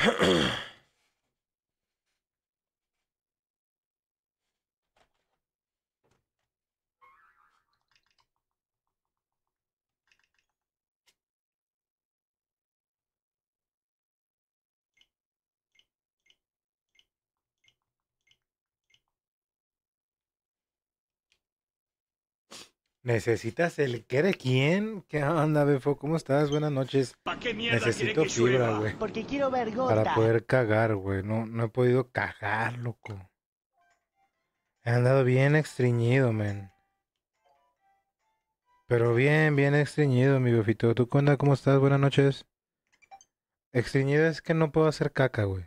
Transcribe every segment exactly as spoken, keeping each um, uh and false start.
¿Necesitas el qué de quién? ¿Qué onda, Befo? ¿Cómo estás? Buenas noches. ¿Para qué mierda quiere Necesito que fibra, llueva? güey, Porque quiero ver para gota. poder cagar, güey. No, no he podido cagar, loco. He andado bien estreñido, men. Pero bien, bien estreñido, mi befito. ¿Tú qué onda? ¿Cómo estás? Buenas noches. Estreñido es que no puedo hacer caca, güey.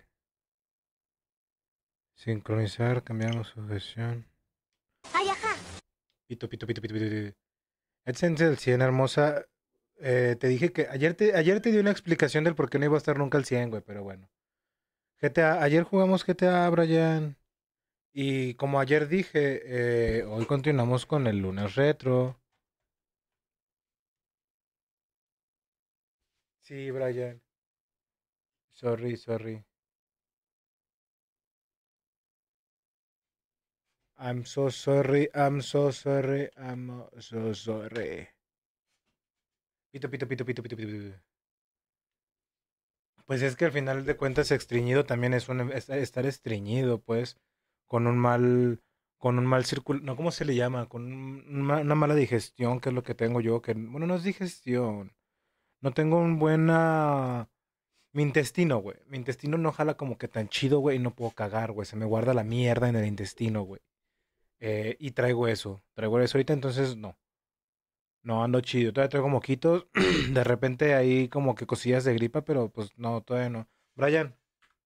Sincronizar, cambiamos sujeción. Ay, ajá. Pito, pito, pito, pito, pito, pito. AdSense del cien, hermosa. Eh, te dije que ayer te, ayer te di una explicación del por qué no iba a estar nunca al cien, güey, pero bueno. G T A, ayer jugamos G T A, Brian. Y como ayer dije, eh, hoy continuamos con el lunes retro. Sí, Brian. Sorry, sorry. I'm so sorry, I'm so sorry, I'm so sorry. Pito, pito, pito, pito, pito, pito, pito. Pues es que al final de cuentas estreñido también es, un, es estar estreñido, pues, con un mal, con un mal círculo, no, ¿cómo se le llama? Con un- una, una mala digestión, que es lo que tengo yo, que, bueno, no es digestión. No tengo un buena... Mi intestino, güey. Mi intestino no jala como que tan chido, güey, y no puedo cagar, güey. Se me guarda la mierda en el intestino, güey. Eh, y traigo eso. Traigo eso ahorita, entonces no. No ando chido. Todavía traigo moquitos. De repente hay como que cosillas de gripa, pero pues no, todavía no. Brian.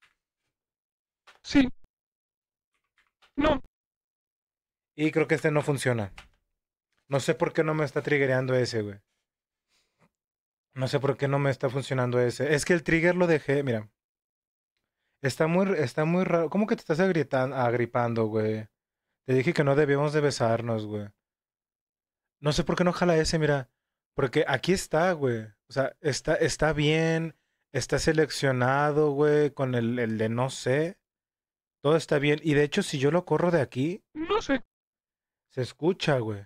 Sí, no, Y creo que este no funciona. No sé por qué no me está triggereando ese, güey. No sé por qué no me está funcionando ese. Es que el trigger lo dejé, mira. Está muy, está muy raro. ¿Cómo que te estás agritan- agripando, güey? Te dije que no debíamos de besarnos, güey. No sé por qué no jala ese, mira. Porque aquí está, güey. O sea, está, está bien. Está seleccionado, güey. Con el, el de no sé. Todo está bien. Y de hecho, si yo lo corro de aquí, no sé. se escucha, güey.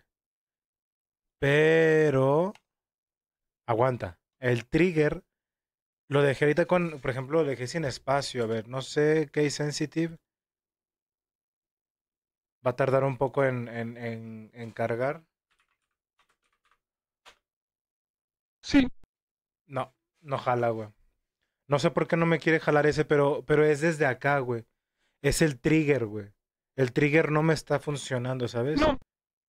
Pero... Aguanta. El trigger lo dejé ahorita con... Por ejemplo, lo dejé sin espacio. A ver, no sé qué es sensitive. Va a tardar un poco en, en, en, en cargar. Sí, No, no jala, güey. No sé por qué no me quiere jalar ese, pero, pero es desde acá, güey. Es el trigger, güey. El trigger no me está funcionando, ¿sabes? no,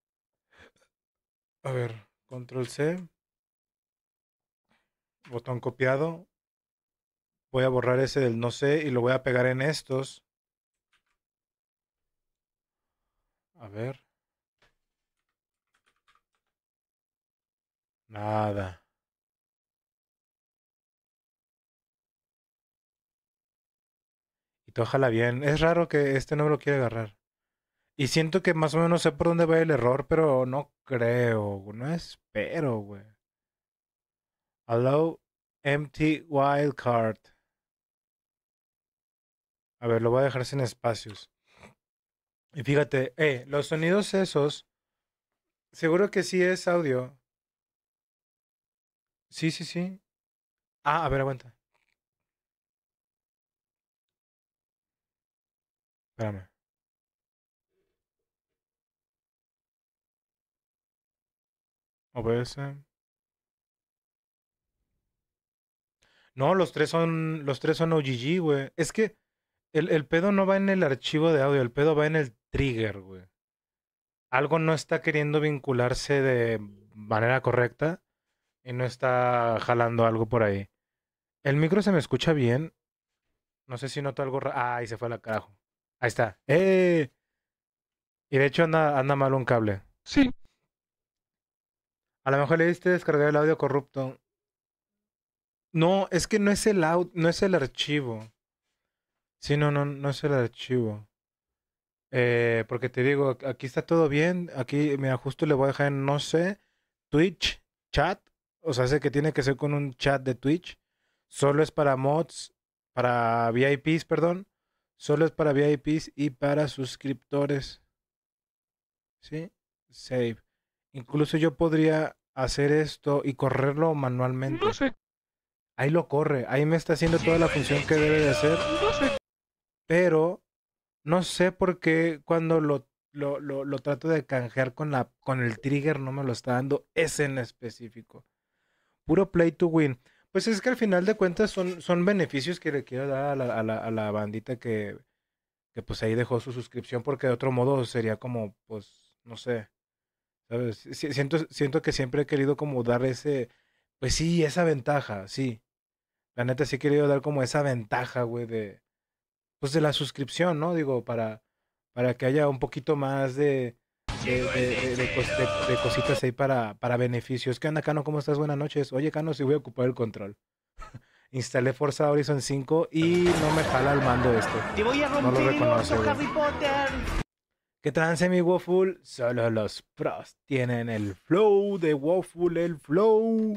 A ver, control C, botón copiado. Voy a borrar ese del no sé y lo voy a pegar en estos. A ver, nada. Y todo jala bien. Es raro que este no me lo quiera agarrar. Y siento que más o menos sé por dónde va el error, pero no creo. No espero, güey. Allow empty wildcard. A ver, lo voy a dejar sin espacios. Y fíjate, eh, los sonidos esos, seguro que sí es audio. Sí, sí, sí. Ah, a ver, aguanta. Espérame. O B S. No, los tres son, los tres son O G G, güey. Es que el, el pedo no va en el archivo de audio, el pedo va en el trigger, güey. Algo no está queriendo vincularse de manera correcta y no está jalando algo por ahí. El micro se me escucha bien. No sé si noto algo raro. Ah, ahí se fue la carajo. Ahí está. ¡Eh! Y de hecho anda, anda mal un cable. sí, A lo mejor le diste descargar el audio corrupto. No, es que no es el audio, no es el archivo. Sí, no, no, no es el archivo. Eh, porque te digo, aquí está todo bien. Aquí, mira, justo le voy a dejar en, no sé, Twitch, chat. O sea, sé que tiene que ser con un chat de Twitch. Solo es para mods. para V I Ps, perdón. Solo es para V I Ps y para suscriptores. ¿Sí? Save. Incluso yo podría hacer esto y correrlo manualmente. No sé. Ahí lo corre. Ahí me está haciendo toda la función que debe de hacer. No sé. Pero no sé por qué cuando lo, lo, lo, lo trato de canjear con, la, con el trigger no me lo está dando ese en específico. Puro play to win. Pues es que al final de cuentas son, son beneficios que le quiero dar a la, a la, a la bandita que, que pues ahí dejó su suscripción porque de otro modo sería como, pues, no sé, ¿sabes? Si- Siento, siento que siempre he querido como dar ese, pues sí, esa ventaja, sí. La neta sí he querido dar como esa ventaja, güey, de, pues de la suscripción, ¿no? Digo, para, para que haya un poquito más de, de, de, de, de cos- de- de cositas ahí para, para beneficios. ¿Qué onda, Cano? ¿Cómo estás? Buenas noches. Oye, Cano, sí voy a ocupar el control. Instalé Forza Horizon cinco y no me jala el mando este. Te voy a No lo romper el reconoce, orto, güey. Harry Potter. ¿Qué trance, mi Waffle? Solo los pros tienen el flow de Waffle, el flow.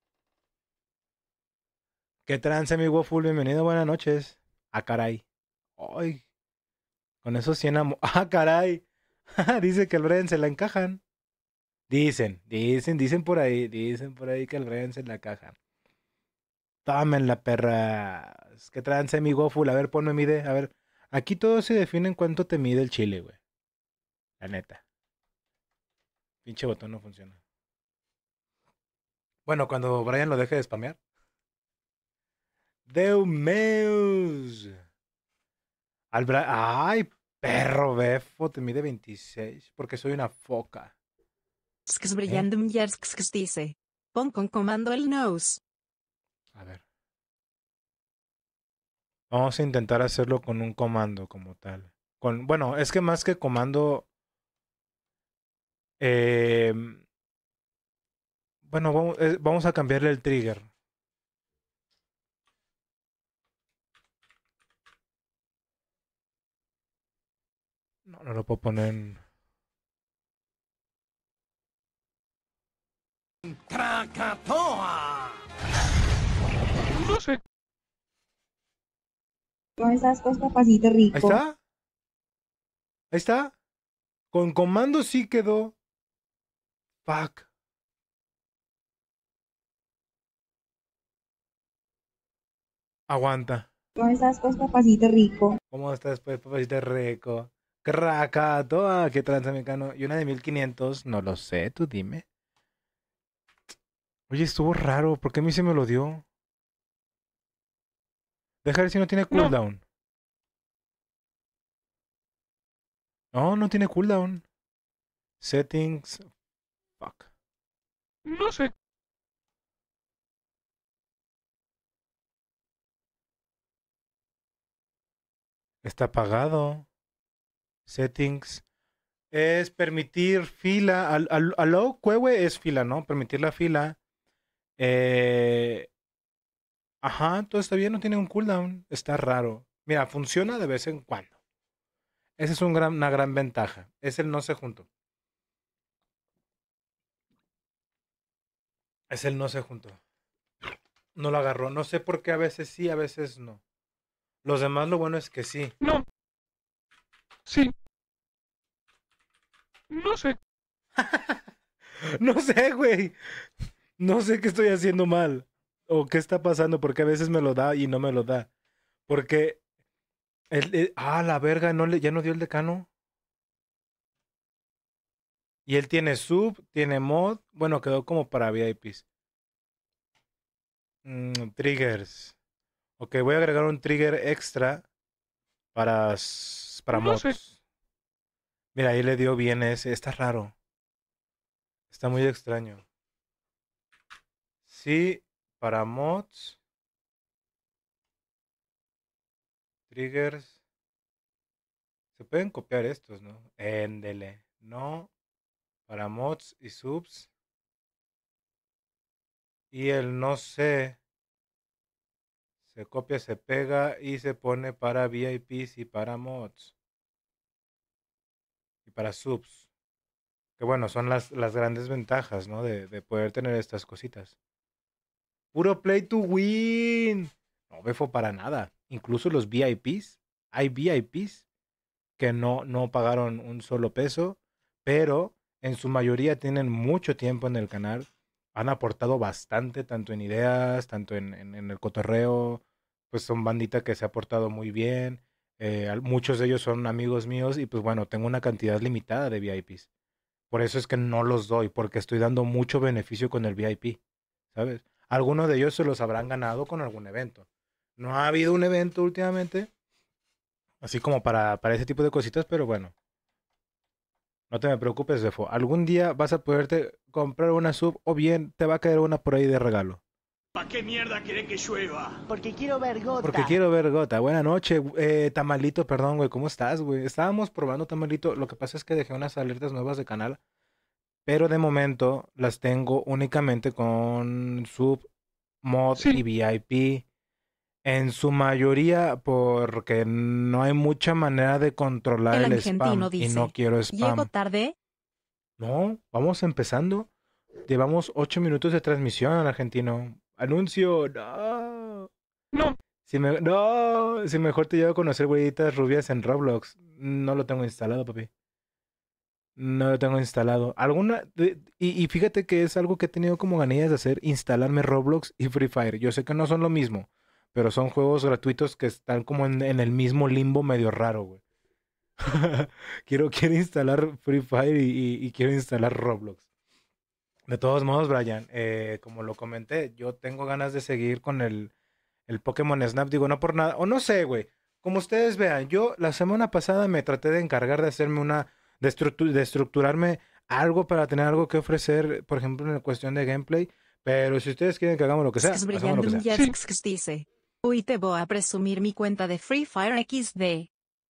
¿Qué trance, mi Waffle? Bienvenido, buenas noches. Ah, caray. Ay, con esos cien amo. Ah, caray. Dice que al Brian se la encajan. Dicen, dicen, dicen por ahí, dicen por ahí que al Brian se la encajan. Tomen la perra. ¿Qué trance, mi Waffle? A ver, ponme mide. A ver, aquí todo se define en cuánto te mide el chile, güey. La neta. Pinche botón no funciona. Bueno, cuando Brian lo deje de spamear. Deu meus. Al Bra- Ay, perro befo, te mide veintiséis. Porque soy una foca. Sks ¿Eh? brilhando mulheres que se dice. Pon con comando el nose. A ver. Vamos a intentar hacerlo con un comando como tal. Con, bueno, es que más que comando. eh, bueno, vamos, eh, vamos a cambiarle el trigger. No, no lo puedo poner en. Krakatoa. No sé. Con esas cosas, papacito Ahí rico. está. Ahí está. Con comando sí quedó. Fuck. Aguanta. Con esas cosas, papacito rico. ¿Cómo estás después, papacito rico? Krakatoa, qué transamericano. Y una de mil quinientos, no lo sé, tú dime. Oye, estuvo raro, ¿por qué a mí se me lo dio? Deja ver si no tiene No. cooldown. No, no tiene cooldown. Settings. Fuck. No sé. Está apagado. Settings. Es permitir fila. Al, al, aló, Cuehue es fila, ¿no? Permitir la fila. Eh, ajá, todo está bien, no tiene un cooldown. Está raro. Mira, funciona de vez en cuando. Esa es un gran, una gran ventaja. Es el no se junto. Es el no se juntó. No lo agarró. No sé por qué a veces sí, a veces no. Los demás lo bueno es que sí. No. Sí. No sé. No sé, güey. No sé qué estoy haciendo mal. O qué está pasando, porque a veces me lo da y no me lo da. Porque... El, el- ah, la verga, no le, ya no dio el decano. Y él tiene sub, tiene mod. Bueno, quedó como para V I Ps. Mm, triggers. Ok, voy a agregar un trigger extra para, s- para No sé. mods. Mira, ahí le dio bien ese. Está raro. Está muy extraño. Sí, para mods. Triggers. Se pueden copiar estos, ¿no? Éndele. No. Para mods y subs. Y el no sé. Se copia, se pega y se pone para V I Ps y para mods. Y para subs. Que bueno, son las, las grandes ventajas, ¿no? De, de poder tener estas cositas. Puro play to win. No me fue para nada. incluso los V I Ps, hay V I Ps que no, no pagaron un solo peso, pero en su mayoría tienen mucho tiempo en el canal, han aportado bastante, tanto en ideas, tanto en, en- en el cotorreo, pues son bandita que se ha portado muy bien, eh, al- muchos de ellos son amigos míos y pues bueno, tengo una cantidad limitada de V I Ps. Por eso es que no los doy, porque estoy dando mucho beneficio con el V I P, ¿sabes? Algunos de ellos se los habrán ganado con algún evento. No ha habido un evento últimamente, así como para, para ese tipo de cositas, pero bueno, no te me preocupes, Defo. Algún día vas a poderte comprar una sub o bien te va a caer una por ahí de regalo. ¿Para qué mierda quiere que llueva? Porque quiero ver gota. Porque quiero ver Gota. Buena noche, eh, Tamalito, perdón, güey, ¿cómo estás, güey? Estábamos probando Tamalito. Lo que pasa es que dejé unas alertas nuevas de canal, pero de momento las tengo únicamente con sub, mod Sí. y V I P. En su mayoría porque no hay mucha manera de controlar El el, argentino spam y dice, no quiero spam. ¿Llego tarde? No, vamos empezando. Llevamos ocho minutos de transmisión al argentino. Anuncio, no. No, Si me, no, si mejor te llevo a conocer güeyitas rubias en Roblox. No lo tengo instalado, papi. No lo tengo instalado. Alguna de- y, y fíjate que es algo que he tenido como ganillas de hacer, instalarme Roblox y Free Fire. Yo sé que no son lo mismo, pero son juegos gratuitos que están como en, en el mismo limbo medio raro, güey. Quiero, quiero instalar Free Fire y, y- y quiero instalar Roblox. De todos modos, Brian, eh, como lo comenté, yo tengo ganas de seguir con el, el Pokémon Snap. Digo, no por nada, o no sé, güey. Como ustedes vean, yo la semana pasada me traté de encargar de hacerme una, de, estructu- de estructurarme algo para tener algo que ofrecer, por ejemplo, en la cuestión de gameplay. Pero si ustedes quieren que hagamos lo que sea, Sx hagamos lo brillando que un sea. Sí. Jax dice. Uy, te voy a presumir mi cuenta de Free Fire equis de.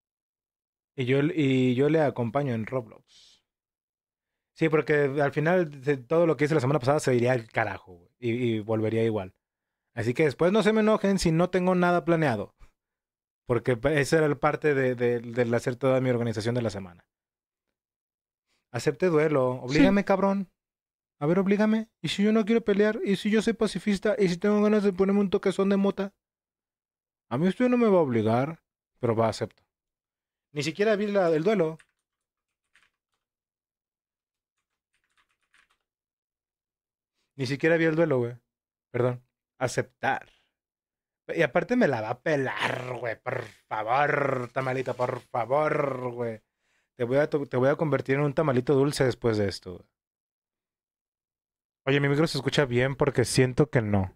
Y yo, y yo le acompaño en Roblox. Sí, porque al final de todo lo que hice la semana pasada se iría al carajo, güey, y, y volvería igual. Así que después no se me enojen si no tengo nada planeado. Porque pa- esa era el parte de, de- del hacer toda mi organización de la semana. Acepte duelo. Oblígame, cabrón. A ver, oblígame. ¿Y si yo no quiero pelear? ¿Y si yo soy pacifista? ¿Y si tengo ganas de ponerme un toquezón de mota? A mí usted no me va a obligar, pero va, acepto. Ni siquiera vi la, el duelo. Ni siquiera vi el duelo, güey. Perdón. Aceptar. Y aparte me la va a pelar, güey. Por favor, tamalito, por favor, güey. Te voy a, to- te voy a convertir en un tamalito dulce después de esto, güey. Oye, mi micro se escucha bien porque siento que no.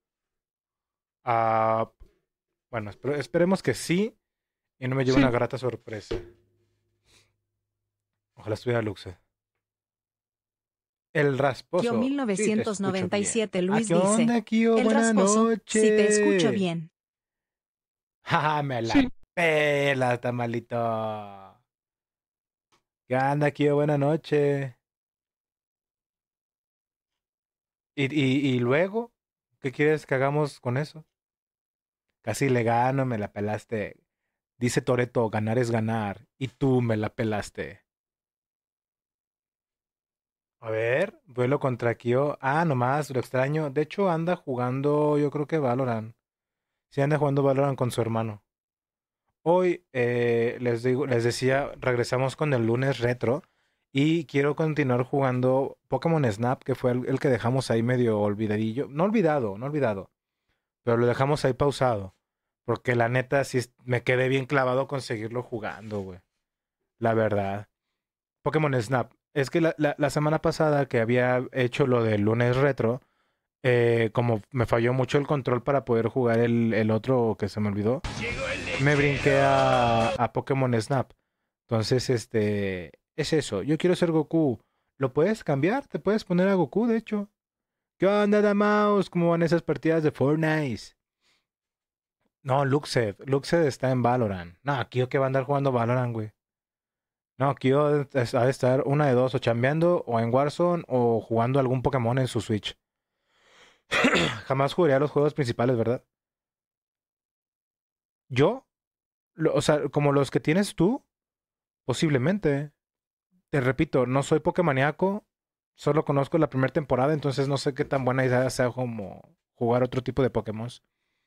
Ah, bueno, espero- esperemos que sí y no me lleve Sí. una grata sorpresa. Ojalá estuviera Luxe. El rasposo. Kio Sí, te mil novecientos escucho noventa y bien. siete Ah, Luis ¿qué dice. onda, Kio? El Buenas rasposo, noches. si te escucho bien. Jaja, me la Sí. pela, tamalito. ¿Qué onda, Kio? Buenas noches. ¿Y, y, y luego? ¿Qué quieres que hagamos con eso? Casi le gano, me la pelaste. Dice Toreto, ganar es ganar. Y tú me la pelaste. A ver, duelo contra Kyo. Ah, nomás, lo extraño. De hecho, anda jugando, yo creo que Valorant. Sí, anda jugando Valorant con su hermano. Hoy, eh, les digo, les decía, regresamos con el lunes retro. Y quiero continuar jugando Pokémon Snap, que fue el, el que dejamos ahí medio olvidadillo. No olvidado, no olvidado. Pero lo dejamos ahí pausado. Porque la neta, sí es- me quedé bien clavado con seguirlo jugando, güey. La verdad. Pokémon Snap. Es que la, la- la semana pasada que había hecho lo del lunes retro, eh, como me falló mucho el control para poder jugar el, el otro que se me olvidó, me brinqué a, a Pokémon Snap. Entonces, este, es eso. Yo quiero ser Goku. ¿Lo puedes cambiar? Te puedes poner a Goku, de hecho. ¿Qué onda, Damaus? ¿Cómo van esas partidas de Fortnite? No, Luxed. Luxed está en Valorant. No, Kyo que va a andar jugando Valorant, güey. No, Kyo es- ha de estar una de dos, o chambeando, o en Warzone, o jugando algún Pokémon en su Switch. Jamás jugaría los juegos principales, ¿verdad? Yo, lo- o sea, como los que tienes tú, posiblemente. Te repito, no soy Pokémoníaco, solo conozco la primera temporada, entonces no sé qué tan buena idea sea como jugar otro tipo de Pokémon.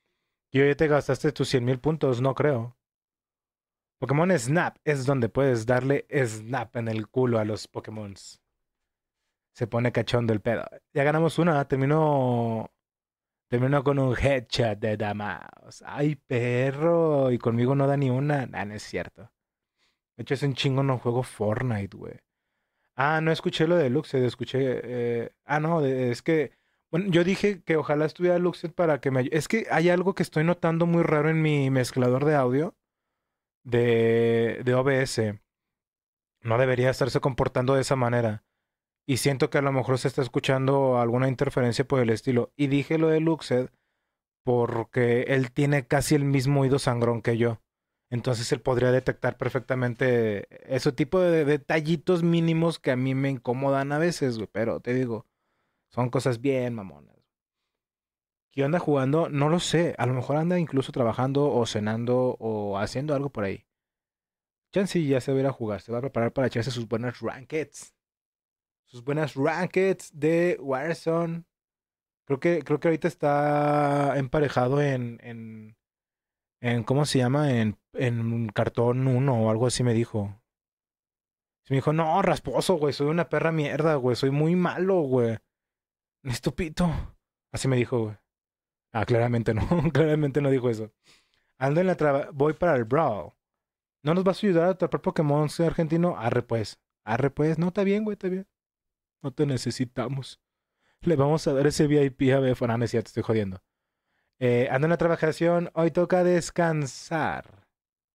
Yo ya te gastaste tus cien mil puntos, no creo. Pokémon Snap es donde puedes darle snap en el culo a los Pokémon. Se pone cachondo el pedo. Ya ganamos una, terminó. Terminó con un headshot de Damas. Ay, perro. Y conmigo no da ni una. Nah, no es cierto. De hecho, es un chingo no juego Fortnite, güey. Ah, no escuché lo de Luxed, escuché. eh, Ah, no, de- es que. Bueno, yo dije que ojalá estuviera Luxed para que me ayude. Es que hay algo que estoy notando muy raro en mi mezclador de audio de, de O B S. No debería estarse comportando de esa manera. Y siento que a lo mejor se está escuchando alguna interferencia por el estilo. Y dije lo de Luxed porque él tiene casi el mismo oído sangrón que yo. Entonces él podría detectar perfectamente ese tipo de detallitos mínimos que a mí me incomodan a veces, güey. Pero te digo, son cosas bien mamonas. ¿Qué anda jugando? No lo sé. A lo mejor anda incluso trabajando o cenando o haciendo algo por ahí. Chansey ya se va a ir a jugar. Se va a preparar para echarse sus buenas rankeds. Sus buenas rankeds de Warzone. Creo que, creo que ahorita está emparejado en, en, en ¿cómo se llama? En, en cartón uno o algo así me dijo. Me dijo, no, rasposo, güey, soy una perra mierda, güey, soy muy malo, güey. Estúpido. Así me dijo, güey. Ah, claramente no, claramente no dijo eso. Ando en la traba, voy para el Brawl. ¿No nos vas a ayudar a atrapar Pokémon soy argentino? Arre pues, arre pues, no, está bien, güey, está bien. No te necesitamos. Le vamos a dar ese V I P a B. No, no es cierto, estoy jodiendo. Eh, ando en la trabajación, hoy toca descansar.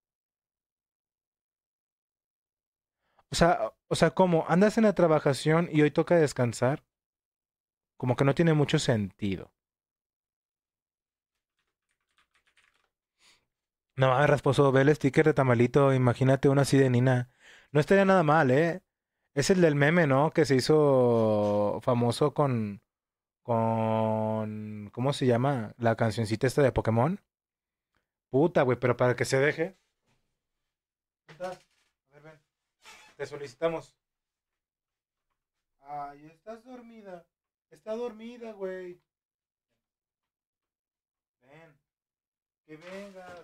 O sea, o sea, ¿cómo? ¿Andas en la trabajación y hoy toca descansar? Como que no tiene mucho sentido. No mames, rasposo, ve el sticker de tamalito, imagínate una así de Nina. No estaría nada mal, ¿eh? Es el del meme, ¿no? Que se hizo famoso con, con, ¿cómo se llama? La cancioncita esta de Pokémon. Puta, güey, pero para que se deje. ¿Estás? A ver, ven. Te solicitamos. Ay, estás dormida. Está dormida, güey. Ven, que vengas.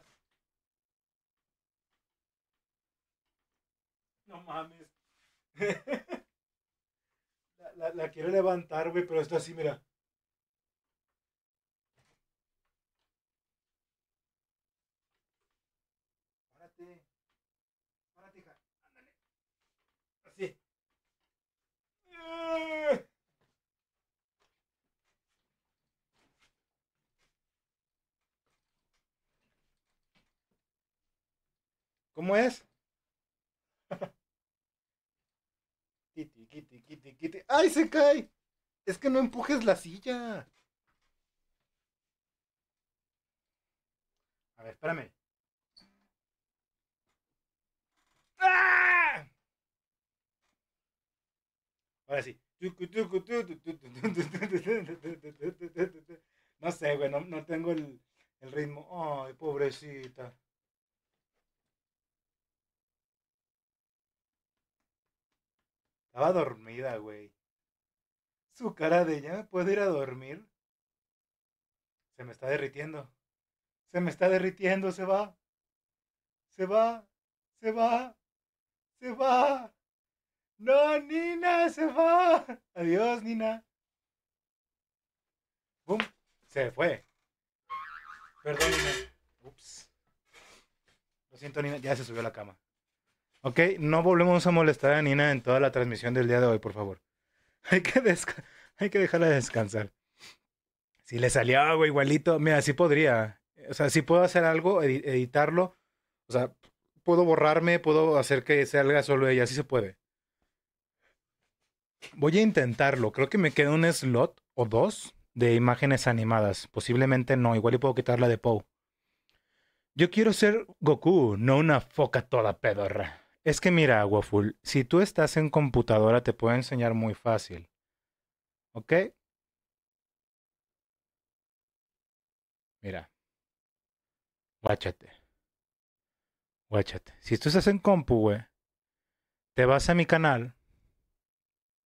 No mames. La, la, la quiero levantar, güey, pero está así, mira. Párate, párate, hija. Ándale. Así. ¡Eh! ¿Cómo es? Kitty, kitty, kitty, kitty. ¡Ay, se cae! Es que no empujes la silla. A ver, espérame. ¡Ah! Ahora sí. No sé, güey, no, no tengo el, el ritmo. Ay, pobrecita. Estaba dormida, güey. Su cara de ya me puedo ir a dormir. Se me está derritiendo. Se me está derritiendo, se va. Se va. Se va. Se va. No, Nina, se va. Adiós, Nina. ¡Bum! Se fue. Perdón, Nina. Ups. Lo siento, Nina. Ya se subió a la cama. Ok, no volvemos a molestar a Nina en toda la transmisión del día de hoy, por favor. Hay que, desca- Hay que dejarla descansar. Si le salió algo igualito, mira, sí podría. O sea, sí puedo hacer algo, edi- editarlo. O sea, puedo borrarme, puedo hacer que salga solo ella, sí se puede. Voy a intentarlo. Creo que me queda un slot o dos de imágenes animadas. Posiblemente no, igual y puedo quitar la de Poe. Yo quiero ser Goku, no una foca toda pedorra. Es que mira, Waffle, si tú estás en computadora te puedo enseñar muy fácil. ¿Ok? Mira, guáchate, guáchate. Si tú estás en compu, güey, te vas a mi canal,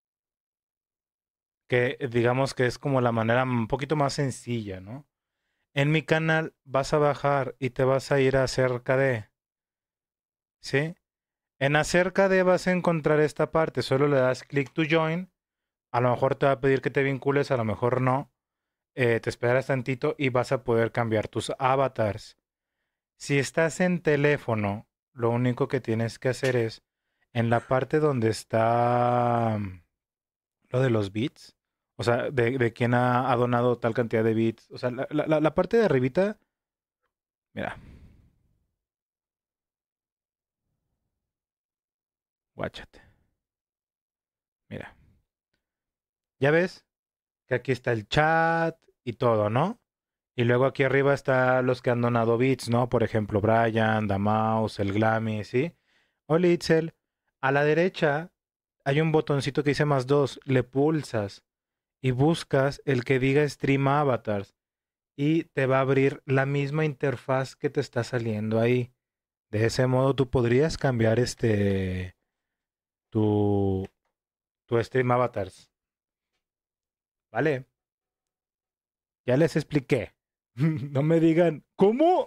que digamos que es como la manera un poquito más sencilla, ¿no? En mi canal vas a bajar y te vas a ir a acerca de, ¿sí? En acerca de vas a encontrar esta parte, solo le das click to join, a lo mejor te va a pedir que te vincules, a lo mejor no, eh, te esperas tantito y vas a poder cambiar tus avatars. Si estás en teléfono, lo único que tienes que hacer es, en la parte donde está mm, lo de los bits, o sea, de, de quién ha, ha donado tal cantidad de bits, o sea, la, la- la parte de arribita, mira, guáchate, mira. Ya ves que aquí está el chat y todo, ¿no? Y luego aquí arriba están los que han donado bits, ¿no? Por ejemplo, Brian, Damaus, el Glammy, ¿sí? Hola, Itzel. A la derecha hay un botoncito que dice más dos. Le pulsas y buscas el que diga Stream Avatars. Y te va a abrir la misma interfaz que te está saliendo ahí. De ese modo tú podrías cambiar este tu, tu Stream Avatars. ¿Vale? Ya les expliqué. No me digan, ¿cómo?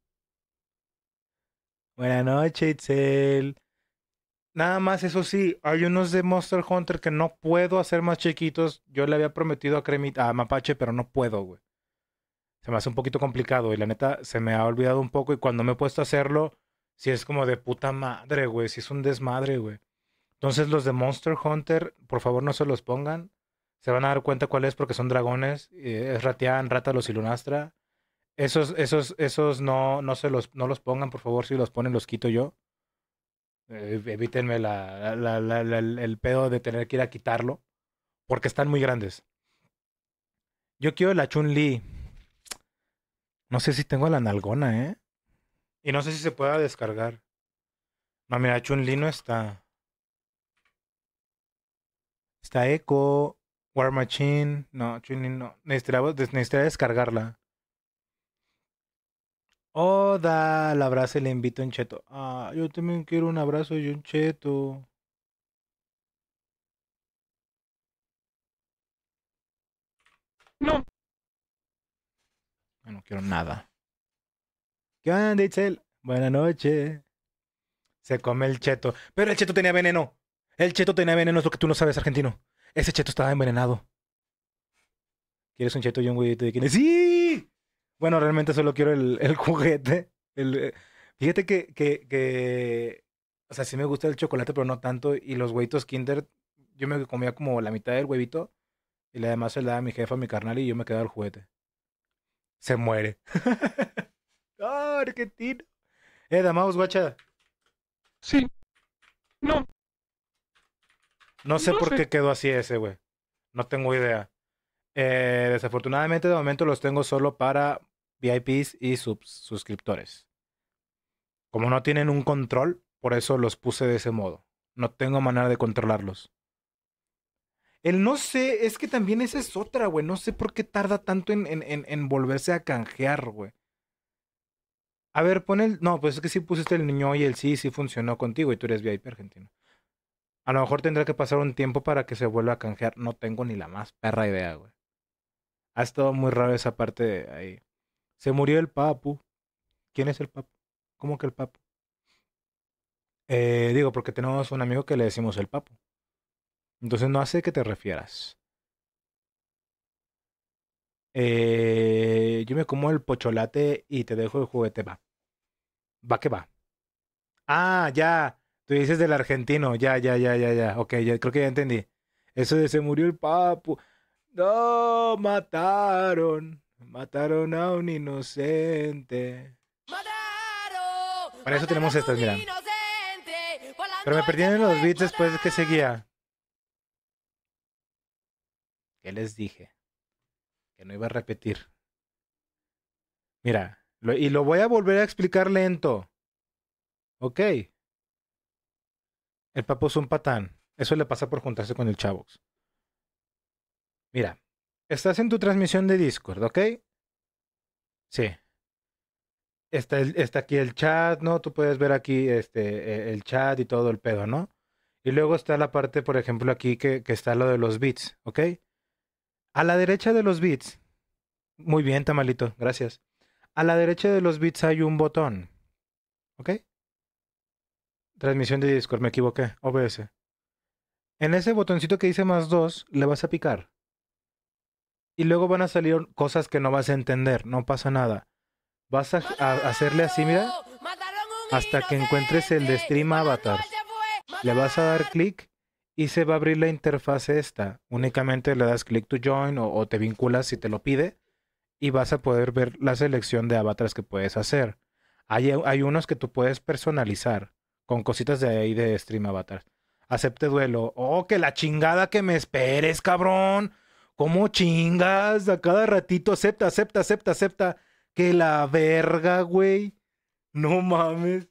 Buenas noches, Itzel. Nada más, eso sí, hay unos de Monster Hunter que no puedo hacer más chiquitos. Yo le había prometido a Cremita, a Mapache, pero no puedo, güey. Se me hace un poquito complicado y la neta se me ha olvidado un poco y cuando me he puesto a hacerlo, si es como de puta madre, güey, si es un desmadre, güey. Entonces los de Monster Hunter, por favor no se los pongan. Se van a dar cuenta cuál es porque son dragones. eh, es Ratian, Rátalos y Lunastra. Esos, esos, esos no, no se los, no los pongan, por favor. Si los ponen, los quito yo. Eh, evítenme la, la- la- la- el el pedo de tener que ir a quitarlo. Porque están muy grandes. Yo quiero la Chun-Li. No sé si tengo la nalgona, ¿eh? Y no sé si se pueda descargar. No, mira, Chun-Li no está. Está Echo, War Machine. No, Chun-Li no. Necesitaría, des- necesitaría descargarla. Oda, el abrazo y le invito a un cheto. Ah, yo también quiero un abrazo y un cheto. No, Yo no quiero nada. ¿Qué onda, Itzel? Buenas noches. Se come el cheto. Pero el cheto tenía veneno. El cheto tenía veneno, es lo que tú no sabes, argentino. Ese cheto estaba envenenado. ¿Quieres un cheto y un huevito de quién es? ¡Sí! Bueno, realmente solo quiero el, el juguete. El, eh, fíjate que, que, que... O sea, sí me gusta el chocolate, pero no tanto. Y los huevitos Kinder, yo me comía como la mitad del huevito. Y la demás se le daba a mi jefa, a mi carnal, y yo me quedaba el juguete. Se muere. ¡Ah, argentino! Eh, Damaus, guacha. sí, no, No sé no por sé. qué quedó así ese, güey. No tengo idea. Eh, desafortunadamente, de momento los tengo solo para V I Ps y subs- suscriptores. Como no tienen un control, por eso los puse de ese modo. No tengo manera de controlarlos. El no sé, es que también esa es otra, güey. No sé por qué tarda tanto en, en, en, en volverse a canjear, güey. A ver, pon el. No, pues es que sí pusiste el niño y el sí, sí funcionó contigo y tú eres V I P argentino. A lo mejor tendrá que pasar un tiempo para que se vuelva a canjear. No tengo ni la más perra idea, güey. Ha estado muy raro esa parte de ahí. Se murió el papu. ¿Quién es el papu? ¿Cómo que el papu? Eh, digo, porque tenemos un amigo que le decimos el papu. Entonces no sé a qué te refieras. Eh, yo me como el pocholate y te dejo el juguete. Va. Va que va. Ah, ya. Tú dices del argentino. Ya, ya, ya, ya, ya. Ok, ya, creo que ya entendí. Eso de se murió el papu. No, mataron. Mataron a un inocente. Para eso tenemos estas, mira. Pero me perdí en los beats después de que seguía. ¿Qué les dije? Que no iba a repetir. Mira, lo- y lo voy a volver a explicar lento. Ok. El papo es un patán. Eso le pasa por juntarse con el Chavox. Mira, estás en tu transmisión de Discord, ¿ok? Sí. Está, el- está aquí el chat, ¿no? Tú puedes ver aquí este, eh, el chat y todo el pedo, ¿no? Y luego está la parte, por ejemplo, aquí que, que está lo de los bits, ¿ok? A la derecha de los bits Muy bien, Tamalito, gracias. A la derecha de los bits hay un botón. ¿Ok? Transmisión de Discord, me equivoqué. O B S. En ese botoncito que dice más dos, le vas a picar. Y luego van a salir cosas que no vas a entender. No pasa nada. Vas a, a hacerle así, mira. Hasta que encuentres el de Stream Avatars. Le vas a dar clic y se va a abrir la interfaz esta. Únicamente le das clic to join o, o te vinculas si te lo pide. Y vas a poder ver la selección de avatars que puedes hacer. Hay, hay unos que tú puedes personalizar con cositas de ahí de Stream Avatars. Acepte duelo. Oh, que la chingada que me esperes, cabrón. ¿Cómo chingas? A cada ratito acepta, acepta, acepta, acepta. Que la verga, güey. No mames.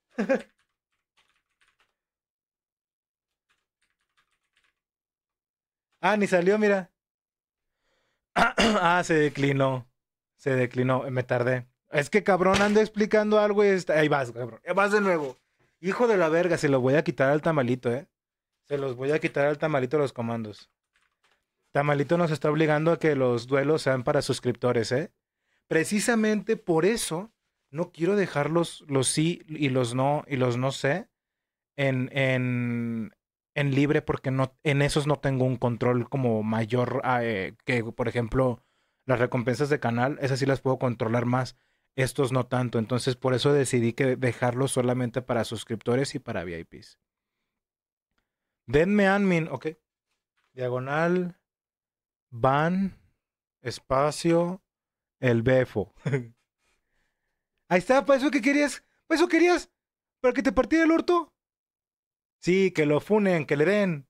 Ah, ni salió, mira. Ah, se declinó. Se declinó. Me tardé. Es que cabrón ando explicando algo y está... Ahí vas, cabrón. Ahí vas de nuevo. Hijo de la verga, se lo voy a quitar al tamalito, eh. Se los voy a quitar al tamalito los comandos. Tamalito nos está obligando a que los duelos sean para suscriptores, eh. Precisamente por eso no quiero dejar los, los sí y los no y los no sé en, en, en libre porque no, en esos no tengo un control como mayor eh, que, por ejemplo, las recompensas de canal, esas sí las puedo controlar más, estos no tanto. Entonces por eso decidí que dejarlos solamente para suscriptores y para V I Ps. Denme admin, ok. Diagonal, ban, espacio, el befo. Ahí está, ¿para eso que querías? ¿Para eso querías? ¿Para que te partiera el orto? Sí, que lo funen, que le den.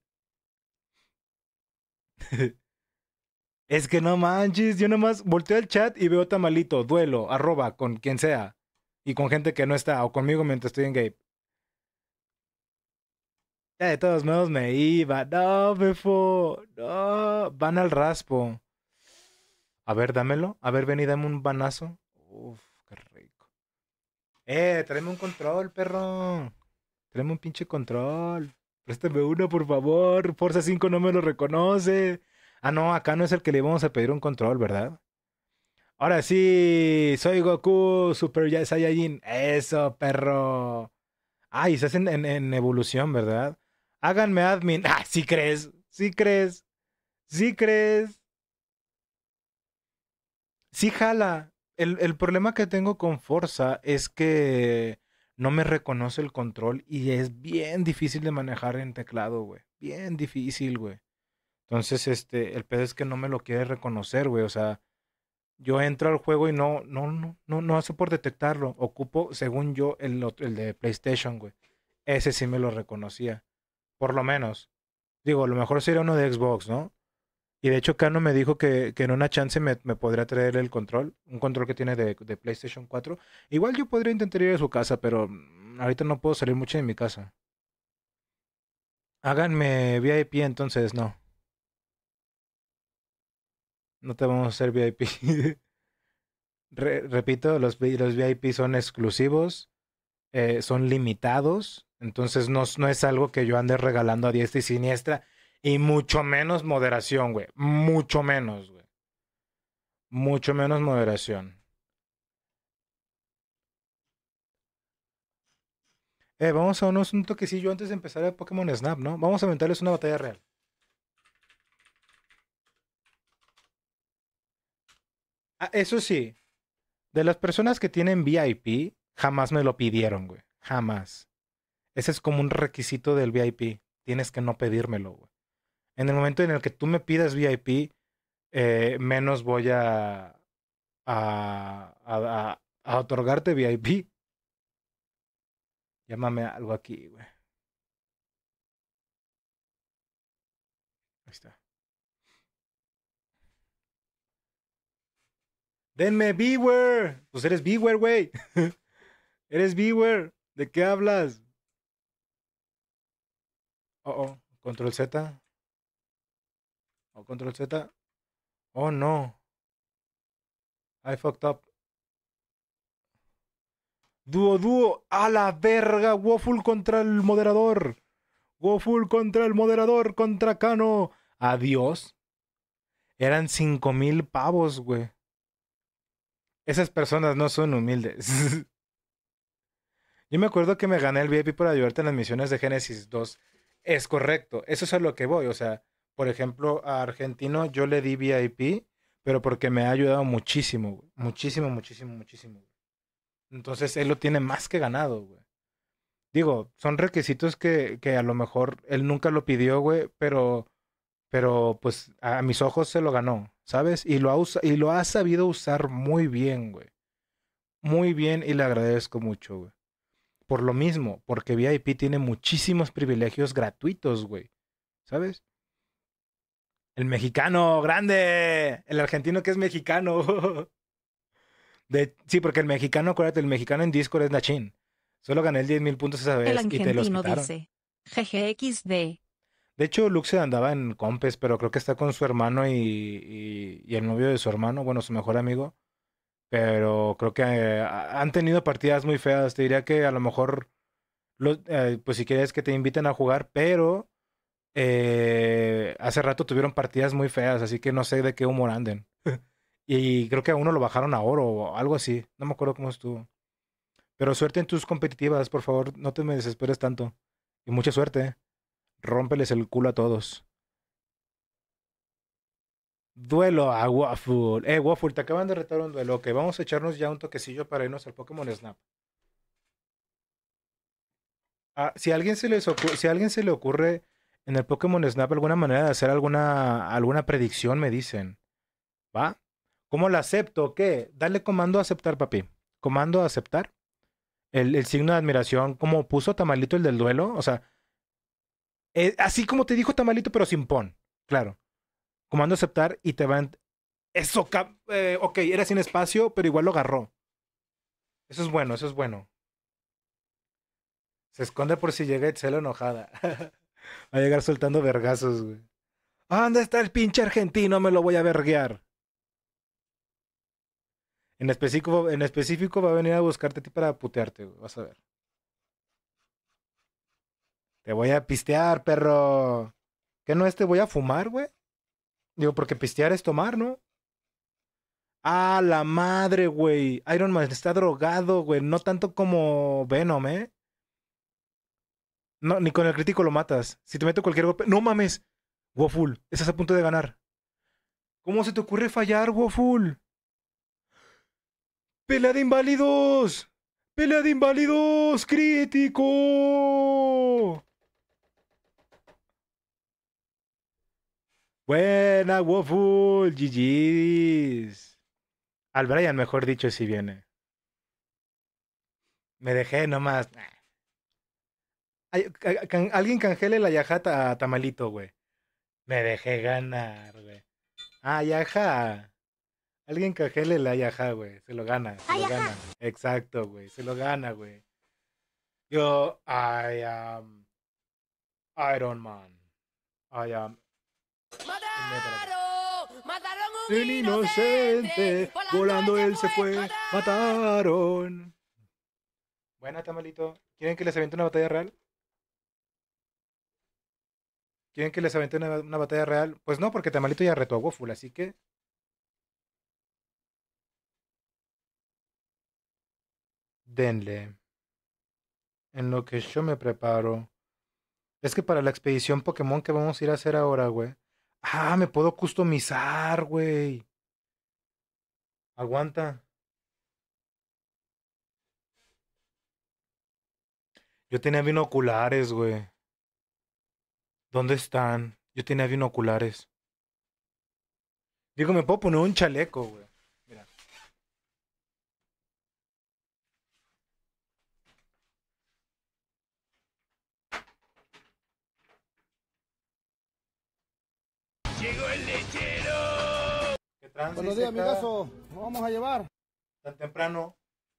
Es que no manches, yo nomás volteo el chat y veo tamalito, duelo, arroba, con quien sea. Y con gente que no está, o conmigo mientras estoy en Gabe. Ya de todos modos me iba. No, befo. No, van al raspo. A ver, dámelo. A ver, ven y dame un banazo. Uf, qué rico. Eh, tráeme un control, perro. Tráeme un pinche control. Préstame uno, por favor. Forza cinco no me lo reconoce. Ah, no, acá no es el que le íbamos a pedir un control, ¿verdad? Ahora sí, soy Goku, Super Ya- Saiyajin. Eso, perro. Ah, y estás en, en- en evolución, ¿verdad? Háganme admin. Ah, sí crees. Sí crees. Sí crees. Sí jala. El, el problema que tengo con Forza es que no me reconoce el control y es bien difícil de manejar en teclado, güey. Bien difícil, güey. Entonces, este, el pedo es que no me lo quiere reconocer, güey. O sea, yo entro al juego y no, no, no, no, no hace por detectarlo. Ocupo, según yo, el, otro- el de PlayStation, güey. Ese sí me lo reconocía. Por lo menos. Digo, a lo mejor sería uno de Xbox, ¿no? Y de hecho, Cano me dijo que, que en una chance me, me podría traer el control, un control que tiene de, de PlayStation cuatro. Igual yo podría intentar ir a su casa, pero mm, ahorita no puedo salir mucho de mi casa. Háganme V I P entonces, no. No te vamos a hacer V I P. Re- repito, los, vi- los V I P son exclusivos, eh, son limitados, entonces no, es- no es algo que yo ande regalando a diestra y siniestra, y mucho menos moderación, güey. Mucho menos, güey. Mucho menos moderación. Eh, vamos a unos un toquecillo antes de empezar el Pokémon Snap, ¿no? Vamos a aventarles una batalla real. Ah, eso sí, de las personas que tienen V I P, jamás me lo pidieron, güey. Jamás. Ese es como un requisito del V I P. Tienes que no pedírmelo, güey. En el momento en el que tú me pidas V I P, eh, menos voy a, a, a, a- a otorgarte V I P. Llámame algo aquí, güey. Ahí está. Denme Beware. Pues eres Beware, güey. Eres Beware. ¿De qué hablas? Oh, oh. Control Z. Oh, Control Z. Oh, no. I fucked up. Dúo, dúo. A la verga. Waffle contra el moderador. Waffle contra el moderador. Contra Cano. Adiós. Eran cinco mil pavos, güey. Esas personas no son humildes. Yo me acuerdo que me gané el V I P por ayudarte en las misiones de Genesis dos. Es correcto, eso es a lo que voy. O sea, por ejemplo, a Argentino yo le di V I P, pero porque me ha ayudado muchísimo, güey. Muchísimo, muchísimo, muchísimo, güey. Entonces él lo tiene más que ganado, güey. Digo, son requisitos que, que a lo mejor él nunca lo pidió, güey, pero, pero pues a mis ojos se lo ganó, ¿sabes? Y lo ha, usa- y lo ha sabido usar muy bien, güey. Muy bien y le agradezco mucho, güey. Por lo mismo, porque V I P tiene muchísimos privilegios gratuitos, güey. ¿Sabes? El mexicano, grande. El argentino que es mexicano. De, sí, porque el mexicano, acuérdate, el mexicano en Discord es Nachin. Solo gané el diez mil puntos esa El vez y te los argentino quitaron. dice. G G X D. De hecho, Luxe andaba en compes, pero creo que está con su hermano y, y, y el novio de su hermano, bueno, su mejor amigo. Pero creo que eh, han tenido partidas muy feas. Te diría que a lo mejor, los, eh, pues si quieres que te inviten a jugar, pero eh, hace rato tuvieron partidas muy feas, así que no sé de qué humor anden. Y creo que a uno lo bajaron a oro o algo así. No me acuerdo cómo estuvo. Pero suerte en tus competitivas, por favor, no te me desesperes tanto. Y mucha suerte. Rómpeles el culo a todos. Duelo a Waffle. Eh, Waffle, te acaban de retar un duelo. Ok, vamos a echarnos ya un toquecillo para irnos al Pokémon Snap. Ah, si a alguien se les ocu- si a alguien se le ocurre en el Pokémon Snap alguna manera de hacer alguna, alguna predicción, me dicen. ¿Va? ¿Cómo la acepto? ¿Qué? Dale comando a aceptar, papi. Comando a aceptar. El, el signo de admiración, como puso Tamalito el del duelo. O sea, eh, así como te dijo Tamalito, pero sin pon. Claro. Comando a aceptar y te van. Eso, cap- eh, ok, era sin espacio, pero igual lo agarró. Eso es bueno, eso es bueno. Se esconde por si llega Itzel enojada. Va a llegar soltando vergazos, güey. Ah, ¿dónde está el pinche argentino? Me lo voy a verguear. En específico, en específico va a venir a buscarte a ti para putearte, güey. Vas a ver. Te voy a pistear, perro. ¿Qué no es te voy a fumar, güey? Digo, porque pistear es tomar, ¿no? Ah, la madre, güey. Iron Man está drogado, güey. No tanto como Venom, ¿eh? No, ni con el crítico lo matas. Si te meto cualquier golpe. ¡No mames! Waffle, estás a punto de ganar. ¿Cómo se te ocurre fallar, Waffle? ¡Pelea de inválidos! ¡Pelea de inválidos! ¡Crítico! Buena, Waffle. G G's. Al Brian, mejor dicho, si viene. Me dejé nomás. Ay, ca- can- alguien cangele la yajata a Tamalito, güey. Me dejé ganar, güey. Ah, yaja. Alguien cangele la yaja, güey. Se lo gana, se lo gana. Exacto, güey. Se lo gana, güey. Yo, I am Iron Man. I am ¡Mataron! ¡Mataron un un inocente. Volando él se fue. Mataron. Buena, Tamalito. ¿Quieren que les aviente una batalla real? ¿Quieren que les aviente una, una batalla real? Pues no, porque Tamalito ya retó a Waffle, así que denle. En lo que yo me preparo. Es que para la expedición Pokémon que vamos a ir a hacer ahora, güey. Ah, me puedo customizar, güey. Aguanta. Yo tenía binoculares, güey. ¿Dónde están? Yo tenía binoculares. Digo, me puedo poner un chaleco, güey. Mira. ¡Llegó el lechero! ¿Qué trance, Buenos días, Seca? amigazo. Nos vamos a llevar. Tan temprano.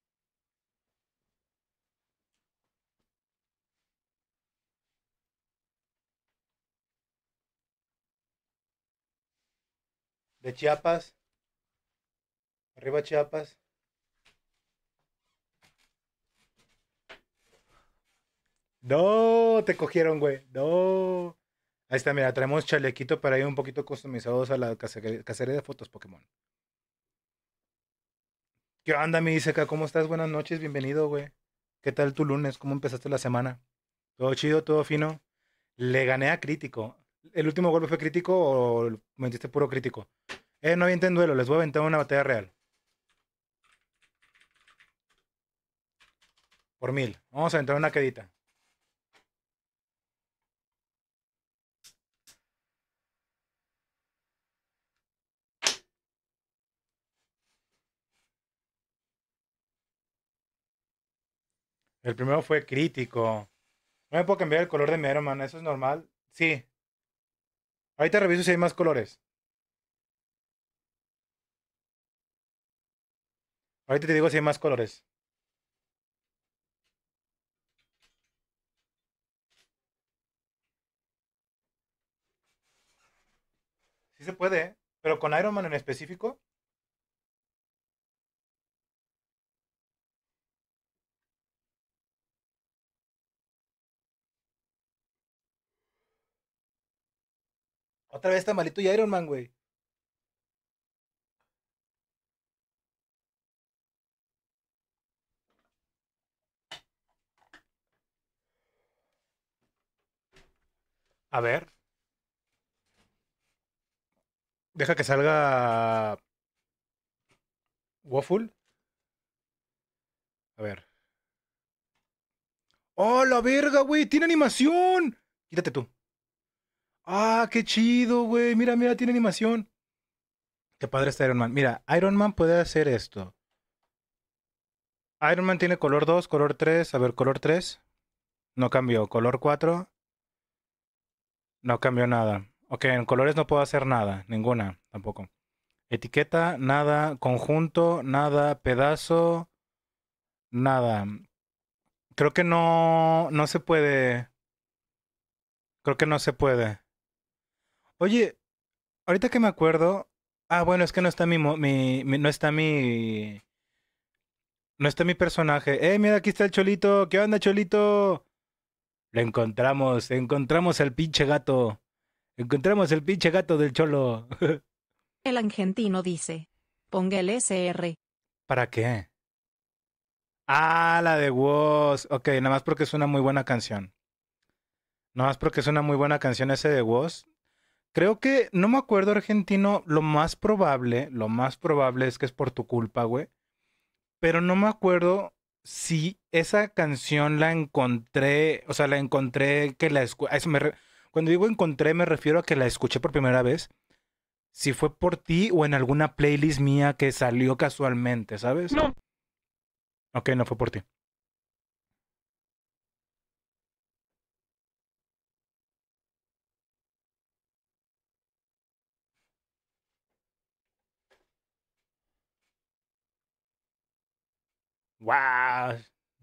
De Chiapas. Arriba Chiapas. No, te cogieron, güey. No. Ahí está, mira, traemos chalequito para ir un poquito customizados a la cacería cacería de fotos Pokémon. ¿Qué onda, mi Iseca? ¿Cómo estás? Buenas noches, bienvenido, güey. ¿Qué tal tu lunes? ¿Cómo empezaste la semana? ¿Todo chido, todo fino? Le gané a crítico. ¿El último golpe fue crítico o me metiste puro crítico? Eh, no avienten duelo, les voy a aventar una batalla real. Por mil. Vamos a aventar una quedita. El primero fue crítico. No me puedo cambiar el color de mi Iron Man, ¿eso es normal? Sí. Ahorita reviso si hay más colores. Ahorita te digo si hay más colores. Sí se puede, ¿eh? Pero con Iron Man en específico. Otra vez está malito y Iron Man, güey. A ver. Deja que salga Waffle. A ver. ¡Oh, la verga, güey! ¡Tiene animación! Quítate tú. ¡Ah, qué chido, güey! Mira, mira, tiene animación. Qué padre está Iron Man. Mira, Iron Man puede hacer esto. Iron Man tiene color dos, color tres. A ver, color tres. No cambió. Color cuatro. No cambió nada. Ok, en colores no puedo hacer nada. Ninguna, tampoco. Etiqueta, nada. Conjunto, nada. Pedazo, nada. Creo que no, no se puede. Creo que no se puede. Oye, ahorita que me acuerdo. Ah, bueno, es que no está mi, mo- mi, mi- no está mi, no está mi personaje. Eh, mira, aquí está el Cholito. ¿Qué onda, Cholito? Lo encontramos, encontramos al pinche gato. Encontramos el pinche gato del Cholo. El argentino dice. Ponga el S R. ¿Para qué? Ah, la de Woz. Ok, nada más porque es una muy buena canción. Nada más porque es una muy buena canción ese de Woz. Creo que, no me acuerdo, argentino, lo más probable, lo más probable es que es por tu culpa, güey. Pero no me acuerdo si esa canción la encontré, o sea, la encontré que la escuché. Cuando digo encontré me refiero a que la escuché por primera vez. Si fue por ti o en alguna playlist mía que salió casualmente, ¿sabes? No. Ok, no fue por ti. ¡Wow!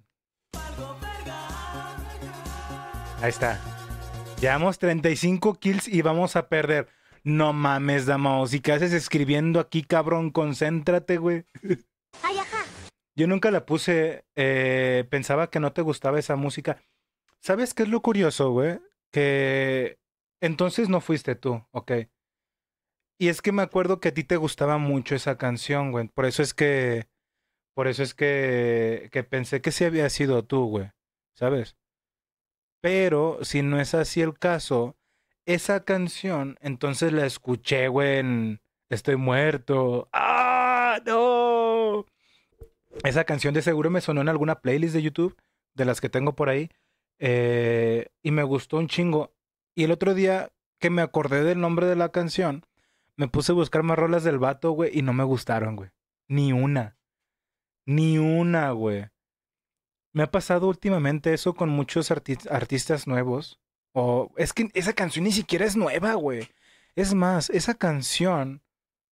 Ahí está. Llevamos treinta y cinco kills y vamos a perder. No mames, Damaos. ¿Y qué haces escribiendo aquí, cabrón? Concéntrate, güey. Ay, ajá. Yo nunca la puse. Eh, pensaba que no te gustaba esa música. ¿Sabes qué es lo curioso, güey? Que entonces no fuiste tú, ok. Y es que me acuerdo que a ti te gustaba mucho esa canción, güey. Por eso es que, por eso es que, que pensé que sí había sido tú, güey. ¿Sabes? Pero si no es así el caso, esa canción, entonces la escuché, güey, en Estoy muerto. ¡Ah, no! Esa canción de seguro me sonó en alguna playlist de YouTube, de las que tengo por ahí, eh, y me gustó un chingo. Y el otro día que me acordé del nombre de la canción, me puse a buscar más rolas del vato, güey, y no me gustaron, güey. Ni una. Ni una, güey. Me ha pasado últimamente eso con muchos arti- artistas nuevos. O es que esa canción ni siquiera es nueva, güey. Es más, esa canción.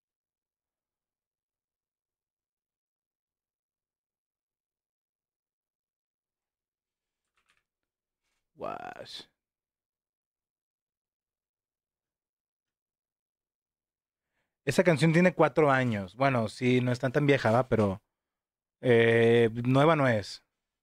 Guash. Esa canción tiene cuatro años. Bueno, sí, no es tan tan vieja, ¿va? Pero eh, nueva no es.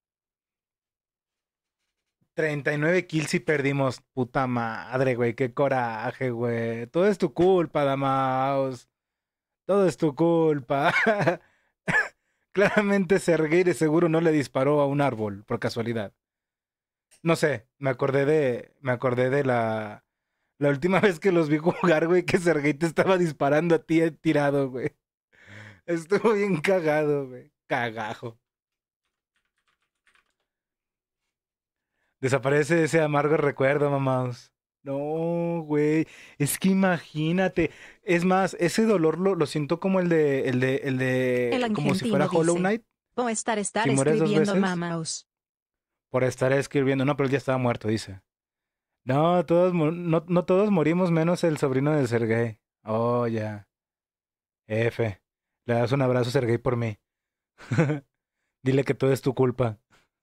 treinta y nueve kills y perdimos. Puta madre, güey. Qué coraje, güey. Todo es tu culpa, Damaus. Todo es tu culpa. Claramente Sergei de seguro no le disparó a un árbol por casualidad. No sé, me acordé de. Me acordé de la. La última vez que los vi jugar, güey, que Sergei te estaba disparando a ti eh, tirado, güey. Estuvo bien cagado, güey. Cagajo. Desaparece ese amargo recuerdo, mamaos. No, güey. Es que imagínate. Es más, ese dolor lo, lo siento como el de. El de. El El de. Como si fuera argentino Hollow dice, Knight. o estar estar Si mueres dos escribiendo veces. mamaos. Por estar escribiendo. No, pero él ya estaba muerto, dice. No, todos, mu- no, no todos morimos menos el sobrino de Sergei. Oh, ya. F. Le das un abrazo, Sergei, por mí. Dile que todo es tu culpa.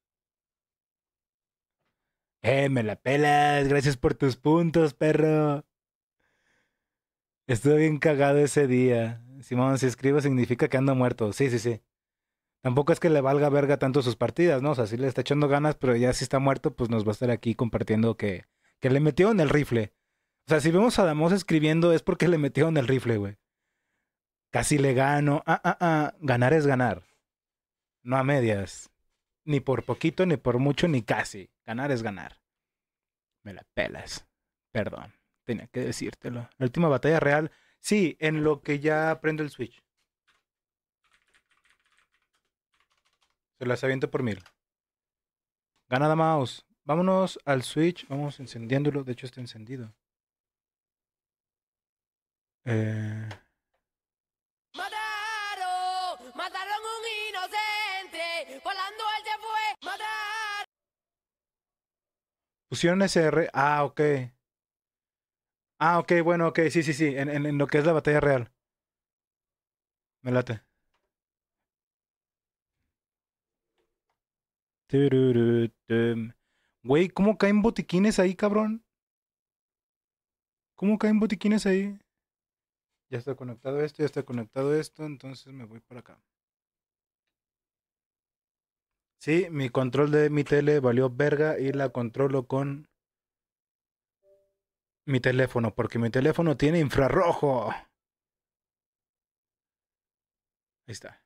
Eh, me la pelas. Gracias por tus puntos, perro. Estuve bien cagado ese día. Simón, si escribo significa que ando muerto. Sí, sí, sí. Tampoco es que le valga verga tanto sus partidas, ¿no? O sea, sí le está echando ganas, pero ya si está muerto, pues nos va a estar aquí compartiendo que, que le metieron el rifle. O sea, si vemos a Damos escribiendo es porque le metieron el rifle, güey. Casi le gano. Ah, ah, ah. Ganar es ganar. No a medias. Ni por poquito, ni por mucho, ni casi. Ganar es ganar. Me la pelas. Perdón. Tenía que decírtelo. La última batalla real. Sí, en lo que ya prendo el Switch. Se las aviento por mil. Gana mouse. Vámonos al Switch. Vamos encendiéndolo. De hecho está encendido. Eh... Mataron, mataron un inocente, volando él se fue, mataron. Pusieron S R. Ah, ok. Ah, ok, bueno, ok. Sí, sí, sí. En, en, en lo que es la batalla real. Me late. Tururutum. Güey, ¿cómo caen botiquines ahí, cabrón? ¿Cómo caen botiquines ahí? Ya está conectado esto, ya está conectado esto, entonces me voy por acá. Sí, mi control de mi tele valió verga y la controlo con mi teléfono, porque mi teléfono tiene infrarrojo. Ahí está.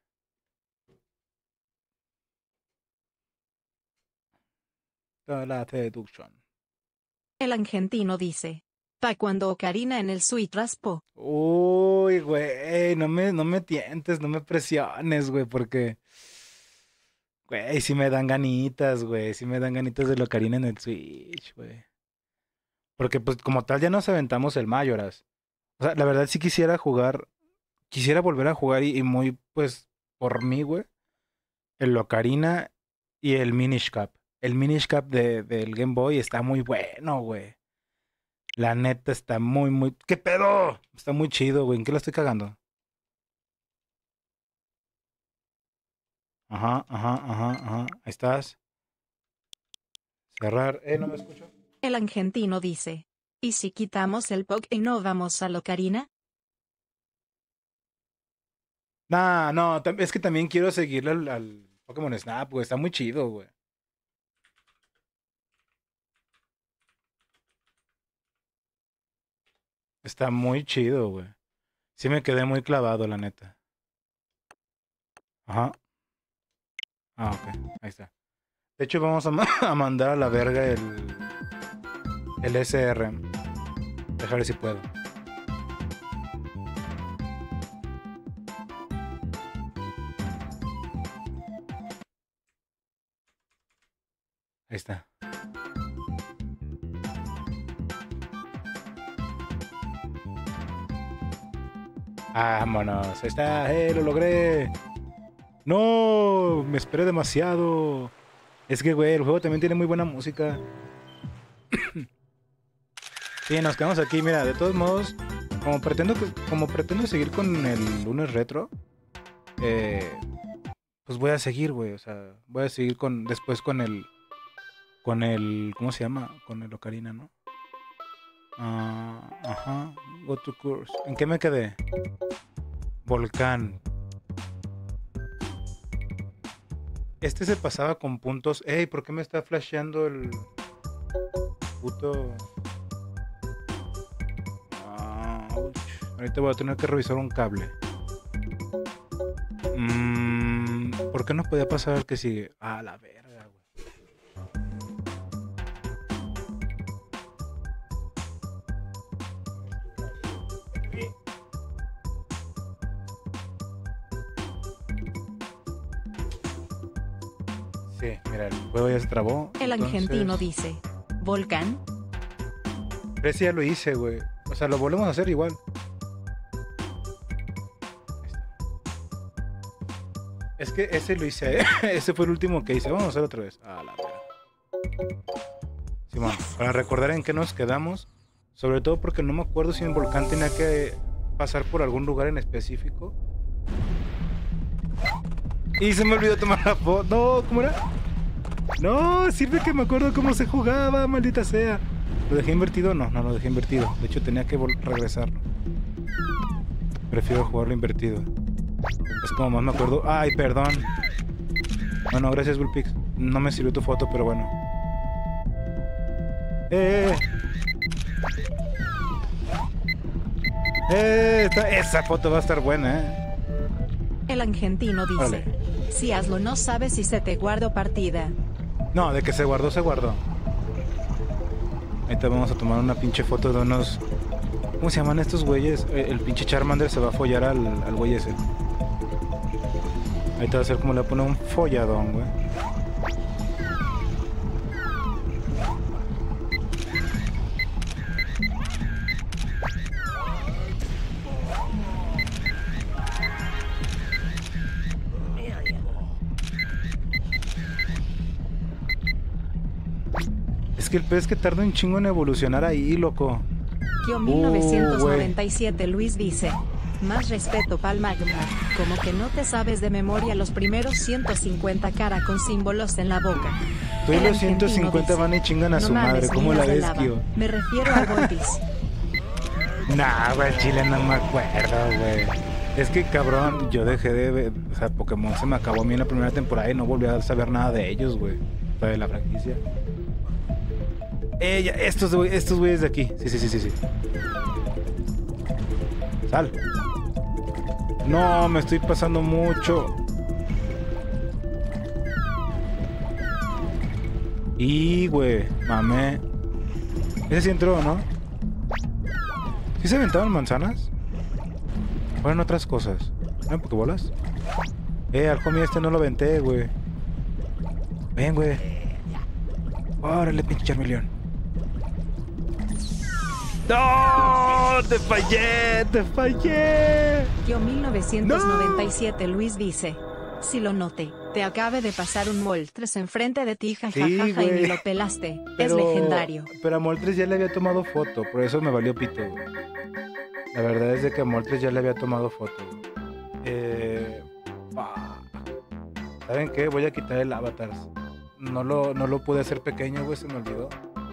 Toda la seducción. El argentino dice, pa' cuando Ocarina en el Switch raspó. Uy, güey, no me, no me tientes, no me presiones, güey, porque, güey, sí me dan ganitas, güey, sí me dan ganitas de Ocarina en el Switch, güey. Porque, pues, como tal, ya nos aventamos el Majoras. O sea, la verdad sí quisiera jugar, quisiera volver a jugar y, y muy, pues, por mí, güey, el Ocarina y el Minish Cap. El Minish Cap de, del Game Boy está muy bueno, güey. La neta está muy, muy... ¿Qué pedo? Está muy chido, güey. ¿En qué la estoy cagando? Ajá, ajá, ajá, ajá. Ahí estás. Cerrar. Eh, no me escucho. El argentino dice, ¿y si quitamos el P O K y no vamos a Ocarina? Nah, no, tam- es que también quiero seguirle al, al Pokémon Snap, güey. Está muy chido, güey. Está muy chido, güey. Sí me quedé muy clavado, la neta. Ajá. Ah, ok. Ahí está. De hecho, vamos a, ma- a mandar a la verga el... El S R. Dejar ver si puedo. Ahí está. Vámonos. Ahí está. ¡Eh, lo logré! ¡No! Me esperé demasiado. Es que, güey, el juego también tiene muy buena música. Sí, nos quedamos aquí. Mira, de todos modos, como pretendo, que- como pretendo seguir con el lunes retro, eh, pues voy a seguir, güey. O sea, voy a seguir con después con el... Con el... ¿Cómo se llama? Con el Ocarina, ¿no? Ah, ajá. Go to course. ¿En qué me quedé? Volcán. Este se pasaba con puntos. Ey, ¿por qué me está flasheando el puto? Ouch. Ahorita voy a tener que revisar un cable. Mm, ¿Por qué no podía pasar al que sigue? Ah, la verga, güey. Sí, mira, el juego ya se trabó. El entonces- argentino dice, ¿volcán? Pero ese ya lo hice, güey. O sea, lo volvemos a hacer igual. Ahí está. Es que ese lo hice. Ese fue el último que hice. Vamos a hacer otra vez. Ah, la verga. Simón, para recordar en qué nos quedamos. Sobre todo porque no me acuerdo si el volcán tenía que pasar por algún lugar en específico. Y se me olvidó tomar la foto. No, ¿cómo era? No, sirve que me acuerdo cómo se jugaba, maldita sea. ¿Lo dejé invertido? No, no lo dejé invertido. De hecho, tenía que vol- regresarlo. Prefiero jugarlo invertido. Es como más me acuerdo. Ay, perdón. Bueno, gracias, Bullpix. No me sirvió tu foto, pero bueno. ¡Eh! ¡Eh! ¡Eh! Esta- esa foto va a estar buena, ¿eh? El argentino dice, Órale. si hazlo no sabes si se te guardo partida. No, de que se guardó, se guardó. Ahorita vamos a tomar una pinche foto de unos... ¿Cómo se llaman estos güeyes? Eh, El pinche Charmander se va a follar al, al güey ese. Ahorita va a ser como le va a poner un folladón, güey. Es que el pez que tarda un chingo en evolucionar ahí, loco. Kio Uh, mil novecientos noventa y siete Luis dice, más respeto pa'l magma, como que no te sabes de memoria los primeros ciento cincuenta cara con símbolos en la boca. Todos El los argentino ciento cincuenta dice, van y chingan a no su madre. mames, ¿Cómo la niños de ves, lava. Kio? Me refiero a Voltis. Nah, güey, al chile no me acuerdo, güey. Es que, cabrón, yo dejé de ver... O sea, Pokémon se me acabó a mí en la primera temporada y no volví a saber nada de ellos, güey. O sea, de la franquicia. Eh, ya, estos, güey, estos güeyes de aquí. Sí, sí, sí, sí, sí. Sal. No, me estoy pasando mucho. Y, güey, mamé. Ese sí entró, ¿no? ¿Sí se aventaban manzanas? ¿O eran otras cosas? ¿Eran pokebolas? Eh, al homie este no lo aventé, güey. Ven, güey. Órale, pinche Charmeleón. ¡No! ¡Te fallé! ¡Te fallé! Kio mil novecientos noventa y siete Luis dice, si lo noté, te acabe de pasar un Moltres enfrente de ti, jajajaja, Sí, y güey. ni lo pelaste. Pero- Es legendario. Pero a Moltres ya le había tomado foto, por eso me valió pito, güey. La verdad es de que a Moltres ya le había tomado foto, güey. Eh... ah. ¿Saben qué? Voy a quitar el avatar. No lo, no lo pude hacer pequeño, güey, se me olvidó.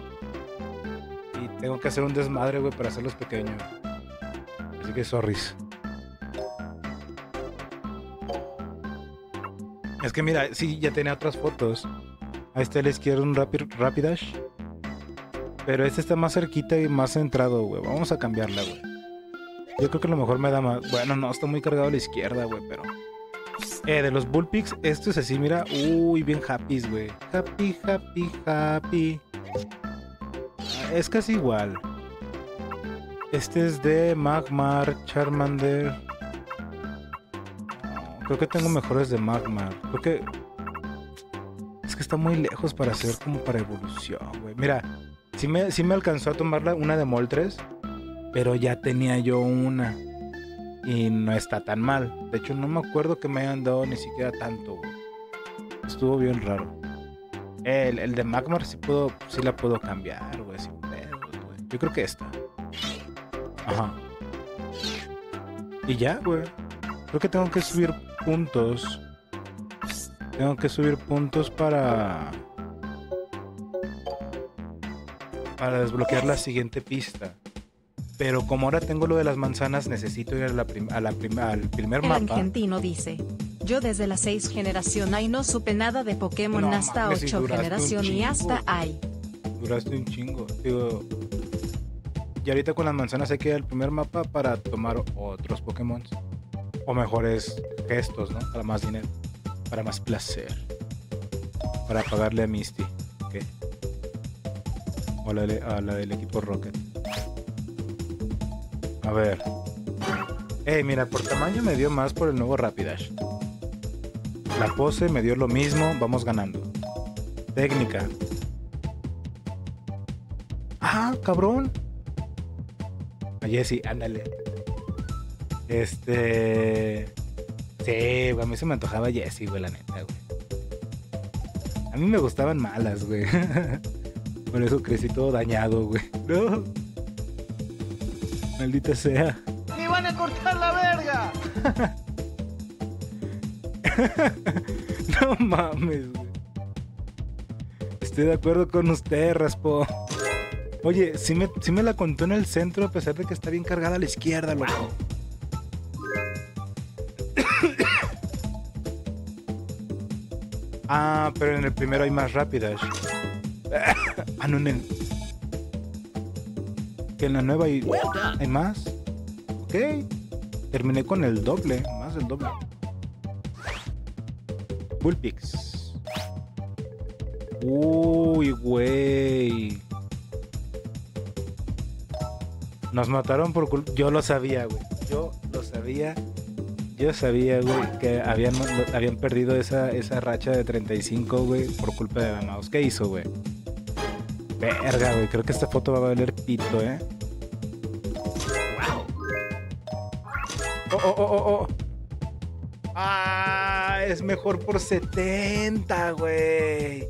Y tengo que hacer un desmadre, güey, para hacerlos pequeños. Así que sorris. Es que mira, sí, ya tenía otras fotos. Ahí está a la izquierda un Rapid, Rapidash. Pero este está más cerquita y más centrado, güey. Vamos a cambiarla, güey. Yo creo que a lo mejor me da más... Bueno, no, está muy cargado a la izquierda, güey, pero... Eh, de los Bullpix, esto es así, mira. Uy, bien happy, güey. Happy, happy, happy. Es casi igual. Este es de Magmar, Charmander. No, creo que tengo mejores de Magmar. Creo que... Es que está muy lejos para hacer como para evolución, güey. Mira, sí me, sí me alcanzó a tomarla una de Moltres, pero ya tenía yo una. Y no está tan mal. De hecho, no me acuerdo que me hayan dado ni siquiera tanto, güey. Estuvo bien raro. El, el de Magmar sí, puedo, sí la puedo cambiar, güey, sin pedos, güey. Yo creo que esta. Ajá. Y ya, güey. Creo que tengo que subir puntos. Tengo que subir puntos para... Para desbloquear la siguiente pista. Pero como ahora tengo lo de las manzanas, necesito ir a la prim- a la prim- al primer El mapa. argentino dice, yo desde la seis generación ahí no supe nada de Pokémon No hasta mames, si ocho duraste un generación y chingo. hasta ahí. Duraste un chingo. Digo, y ahorita con las manzanas hay que ir al primer mapa para tomar otros Pokémon. O mejores gestos, ¿no? Para más dinero. para más placer. Para pagarle a Misty. ¿Qué? O a la, de- a la del equipo Rocket. A ver. Ey, mira, por tamaño me dio más por el nuevo Rapidash. La pose me dio lo mismo, vamos ganando. Técnica. Ah, cabrón. A Jessie, ándale. Este... Sí, güey, a mí se me antojaba Jessie, güey, la neta, güey. A mí me gustaban malas, güey. Por eso crecí todo dañado, güey. No. Maldita sea. ¡Me van a cortar la verga! No mames, güey. Estoy de acuerdo con usted, Raspo. Oye, sí me, sí me la contó en el centro a pesar de que está bien cargada a la izquierda, loco. Ah, pero en el primero hay más Rapidash. Ah, no, en el... Que en la nueva hay, hay más. Ok. Terminé con el doble, más del doble. Bullpix. Uy, güey. Nos mataron por culpa. Yo lo sabía, güey. Yo lo sabía. Yo sabía, güey, que habían, habían perdido esa, esa racha de treinta y cinco, güey, por culpa de Damaos. ¿Qué hizo, güey? Verga, güey. Creo que esta foto va a valer pito, ¿eh? Oh, oh, oh, oh, oh. Ah, es mejor por setenta, güey.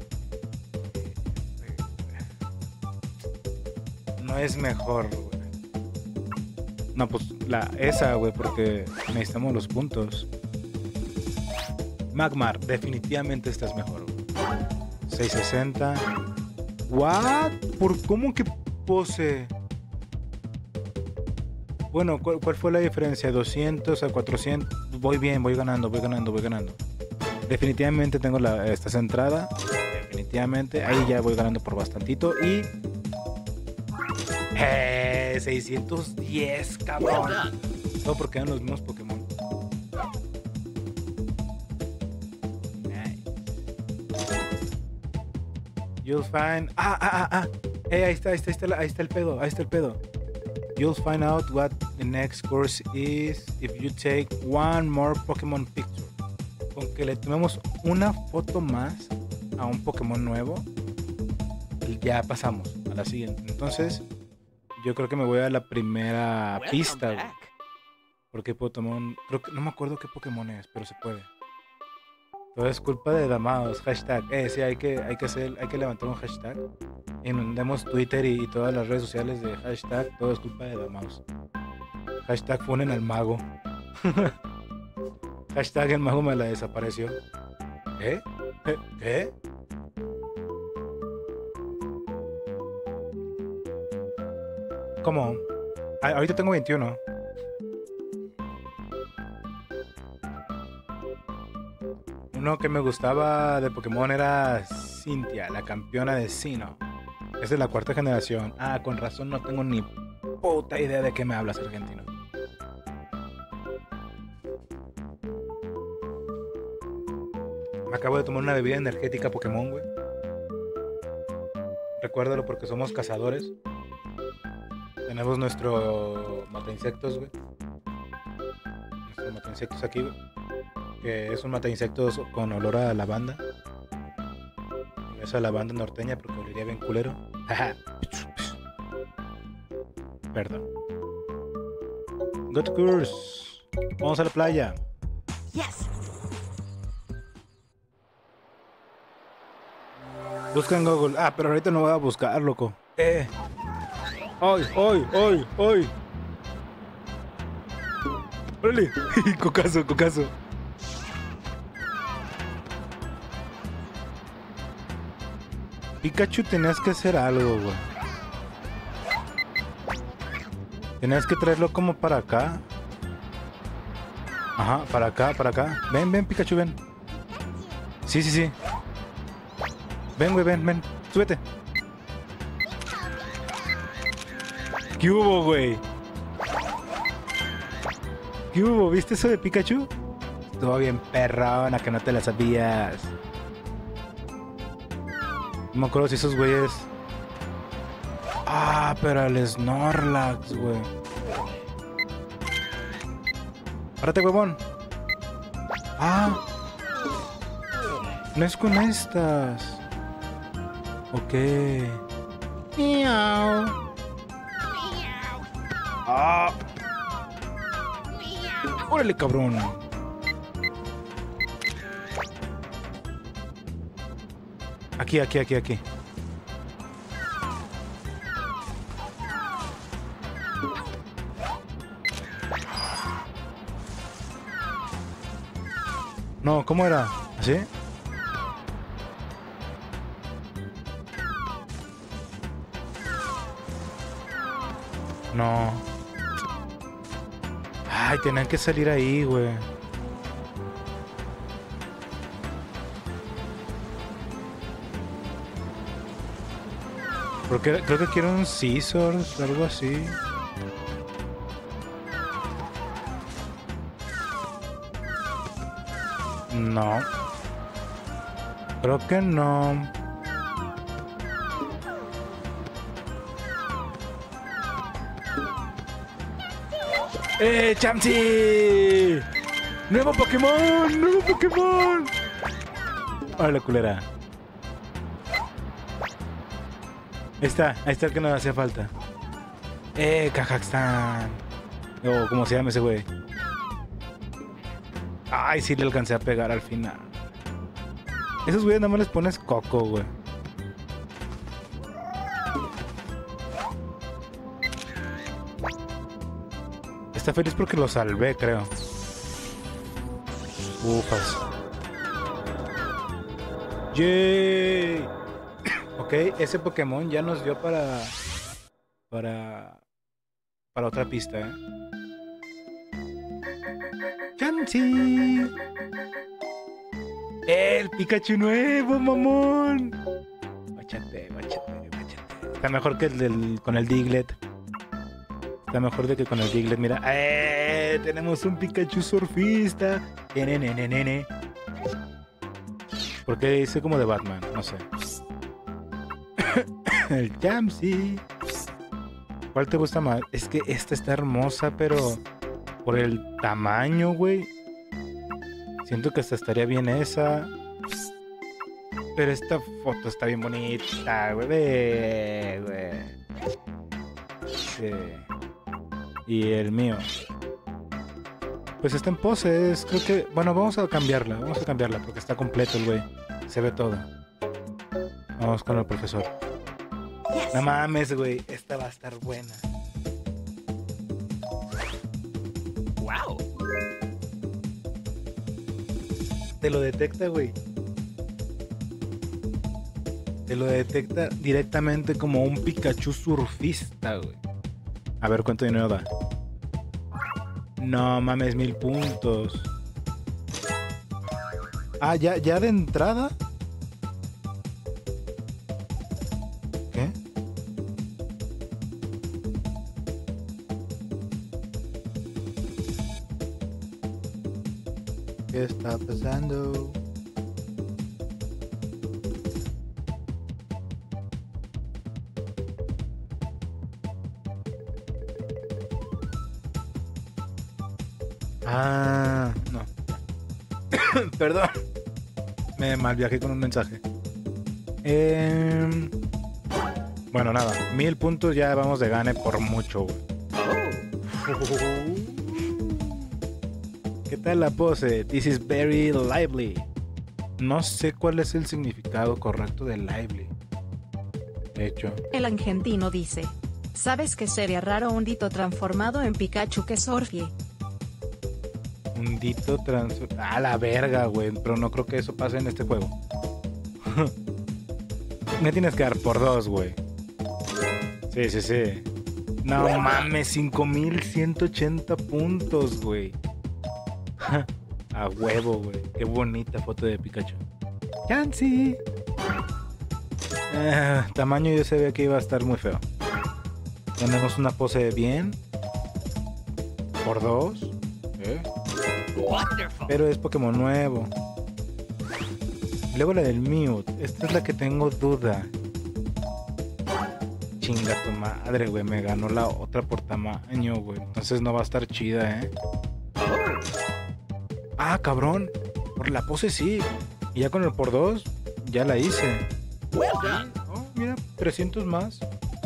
No es mejor, güey. No, pues la esa, güey, porque necesitamos los puntos. Magmar, definitivamente esta es mejor, güey. seiscientos sesenta. ¿What? ¿Por cómo que pose? Bueno, ¿cuál, cuál fue la diferencia? doscientos a cuatrocientos. Voy bien, voy ganando, voy ganando, voy ganando. Definitivamente tengo la, esta centrada. Definitivamente. Ahí ya voy ganando por bastantito. Y... ¡Eh! seiscientos diez, cabrón. Todo porque eran los mismos Pokémon. Nice. You'll find... Ah, ah, ah, ah. Hey, ahí está, ahí está, ahí está, ahí está el pedo, ahí está el pedo. You'll find out what the next course is if you take one more Pokémon picture. Con que le tomemos una foto más a un Pokémon nuevo, ya pasamos a la siguiente. Entonces, yo creo que me voy a la primera pista, güey. Porque Pokémon, creo que no me acuerdo qué Pokémon es, pero se puede. Todo es culpa de Damaos, hashtag. Eh, sí, hay que, hay que hacer, hay que levantar un hashtag. Inundemos Twitter y, y todas las redes sociales de hashtag, todo es culpa de Damaos. Hashtag funen al mago. Hashtag el mago me la desapareció. ¿Qué? ¿Qué? ¿Qué? ¿Cómo? Ah, ahorita tengo veintiuno. Uno que me gustaba de Pokémon era Cynthia, la campeona de Sinnoh. Es de la cuarta generación. Ah, con razón no tengo ni puta idea de qué me hablas, argentino. Me acabo de tomar una bebida energética Pokémon, güey. Recuérdalo porque somos cazadores. Tenemos nuestro mata insectos, güey. Nuestro mata insectos aquí, güey. Que es un mata insectos con olor a lavanda. Esa lavanda norteña porque olería bien culero. Perdón. Good course. Vamos a la playa. Yes. Busca en Google. Ah, pero ahorita no voy a buscar, loco. Eh. ¡Ay, ay, ay, ay! ¡Órale! Cocazo, cocazo. Pikachu, tenías que hacer algo, güey. Tenías que traerlo como para acá. Ajá, para acá, para acá. Ven, ven, Pikachu, ven. Sí, sí, sí. Ven, güey, ven, ven. Súbete. ¿Qué hubo, güey? ¿Qué hubo? ¿Viste eso de Pikachu? estuvo bien perrona, que no te la sabías. No me acuerdo si esos güeyes... Ah, pero el Snorlax, güey. Párate, huevón. Ah. No es con estas. Ok. Miau. Ah. Órale, cabrón. Aquí, aquí, aquí, aquí. No, ¿cómo era? ¿Así? No. Ay, tenían que salir ahí, güey. Porque creo que quiero un Scissors, algo así. No. Creo que no. ¡Eh, Chansey! ¡Nuevo Pokémon! ¡Nuevo Pokémon! ¡Hola, culera! Ahí está, ahí está el que nos hacía falta. ¡Eh, Kazakhstan! O como se llama ese güey. Ay, sí le alcancé a pegar al final. Esos güeyes nada más les pones coco, güey. Está feliz porque lo salvé, creo. Ufas. ¡Yay! Ok, ese Pokémon ya nos dio para... Para... Para otra pista, ¿eh? ¡Chansey! ¡El Pikachu nuevo, mamón! Báchate, báchate, báchate. Está mejor que el del... con el Diglett. Está mejor de que con el Diglett, mira. ¡Eh! Tenemos un Pikachu surfista. Nene, nene, nene. ¿Por qué dice como de Batman? No sé. El Chansey. ¿Cuál te gusta más? Es que esta está hermosa, pero por el tamaño, güey. Siento que hasta estaría bien esa. Pero esta foto está bien bonita, güey. Ve, güey. Sí. Y el mío. Pues está en poses. Creo que... Bueno, vamos a cambiarla. Vamos a cambiarla porque está completo el güey. Se ve todo. Vamos con el profesor. No mames, güey. Esta va a estar buena. Wow. Te lo detecta, güey. Te lo detecta directamente como un Pikachu surfista, güey. A ver cuánto dinero da. No mames, mil puntos. Ah, ya, ya de entrada. ¿Qué? ¿Qué está pasando? Ah, no. Perdón. Me mal viajé con un mensaje. Eh... Bueno, nada. Mil puntos ya vamos de gane por mucho, güey. ¿Qué tal la pose? This is very lively. No sé cuál es el significado correcto de lively. De hecho. El argentino dice: ¿sabes que sería raro un dito transformado en Pikachu que surfie? Un dito trans... A la verga, güey. Pero no creo que eso pase en este juego. Me tienes que dar por dos, güey. Sí, sí, sí. No mames, cinco mil ciento ochenta puntos, güey. A huevo, güey. Qué bonita foto de Pikachu. Chansey. Eh, tamaño yo sabía que iba a estar muy feo. Tenemos una pose bien. Por dos. ¿Eh? Pero es Pokémon nuevo. Luego la del Mewtwo. Esta es la que tengo duda. Chinga tu madre, güey. Me ganó la otra por tamaño, güey. Entonces no va a estar chida, ¿eh? Ah, cabrón. Por la pose sí. Y ya con el por dos, ya la hice. Oh, mira, trescientos más.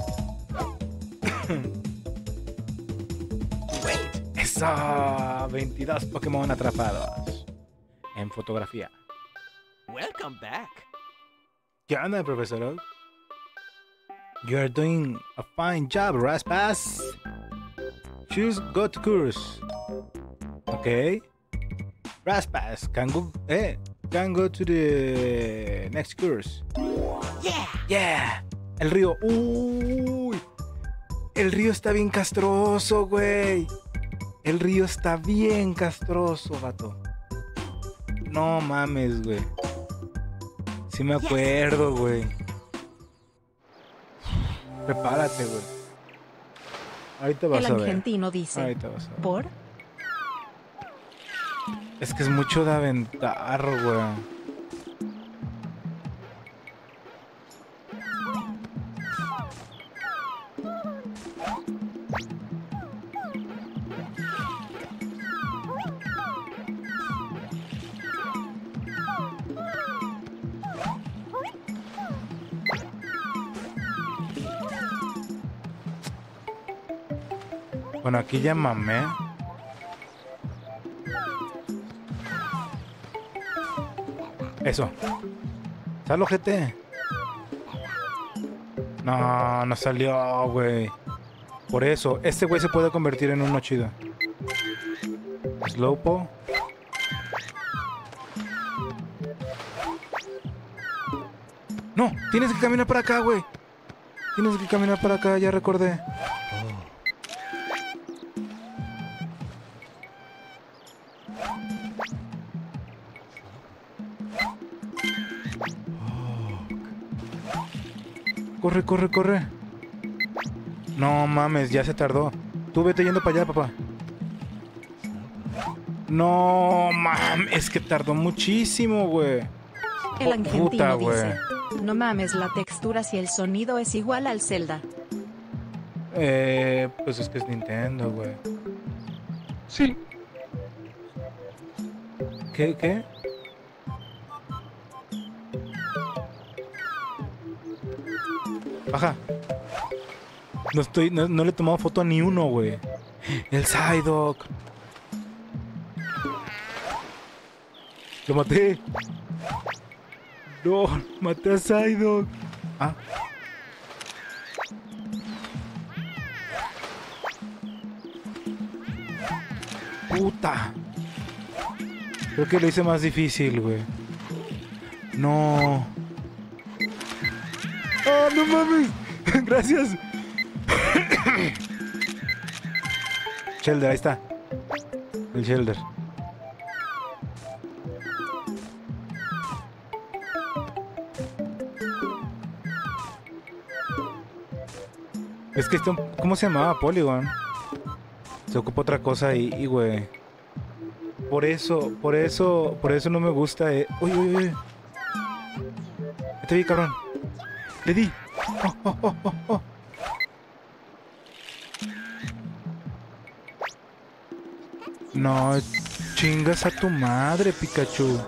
¡Eso! veintidós Pokémon atrapados. En fotografía. Welcome back. ¿Qué onda, profesor Oak? You are doing a fine job, Raspas. Choose go to course. Okay. Raspas can go, eh, can go to the next course. Yeah. Yeah. El río. Uy. El río está bien castroso, güey. El río está bien castroso, vato. No mames, güey. Sí me acuerdo, güey. Prepárate, güey. Ahorita vas El a ver. argentino dice, Ahorita vas a ver. ¿por? Es que es mucho de aventar, güey. Bueno, aquí ya mamé. Eso. Sal, ojete. No, no salió, güey. Por eso, este güey se puede convertir en uno chido. Slowpo. No, tienes que caminar para acá, güey. Tienes que caminar para acá, ya recordé. Corre, corre, corre. No mames, ya se tardó. Tú vete yendo para allá, papá. No mames, es que tardó muchísimo, güey. El argentino Puta, güey. dice, no mames la textura si el sonido es igual al Zelda. Eh, pues es que es Nintendo, güey. Sí, ¿Qué, qué? Baja. No estoy, no, no le he tomado foto a ni uno, güey. El Psyduck. Lo maté. No, maté a Psyduck. Ah. Puta. Creo que lo hice más difícil, güey. No. ¡Ah, no mames! Gracias. Shelder, ahí está. El Shelder. Es que esto, ¿cómo se llamaba? Polygon. Se ocupa otra cosa y, y güey. Por eso, por eso, por eso no me gusta. Eh. Uy, uy, uy. Te vi, cabrón. Le di. Oh, oh, oh, oh, oh. No, chingas a tu madre, Pikachu.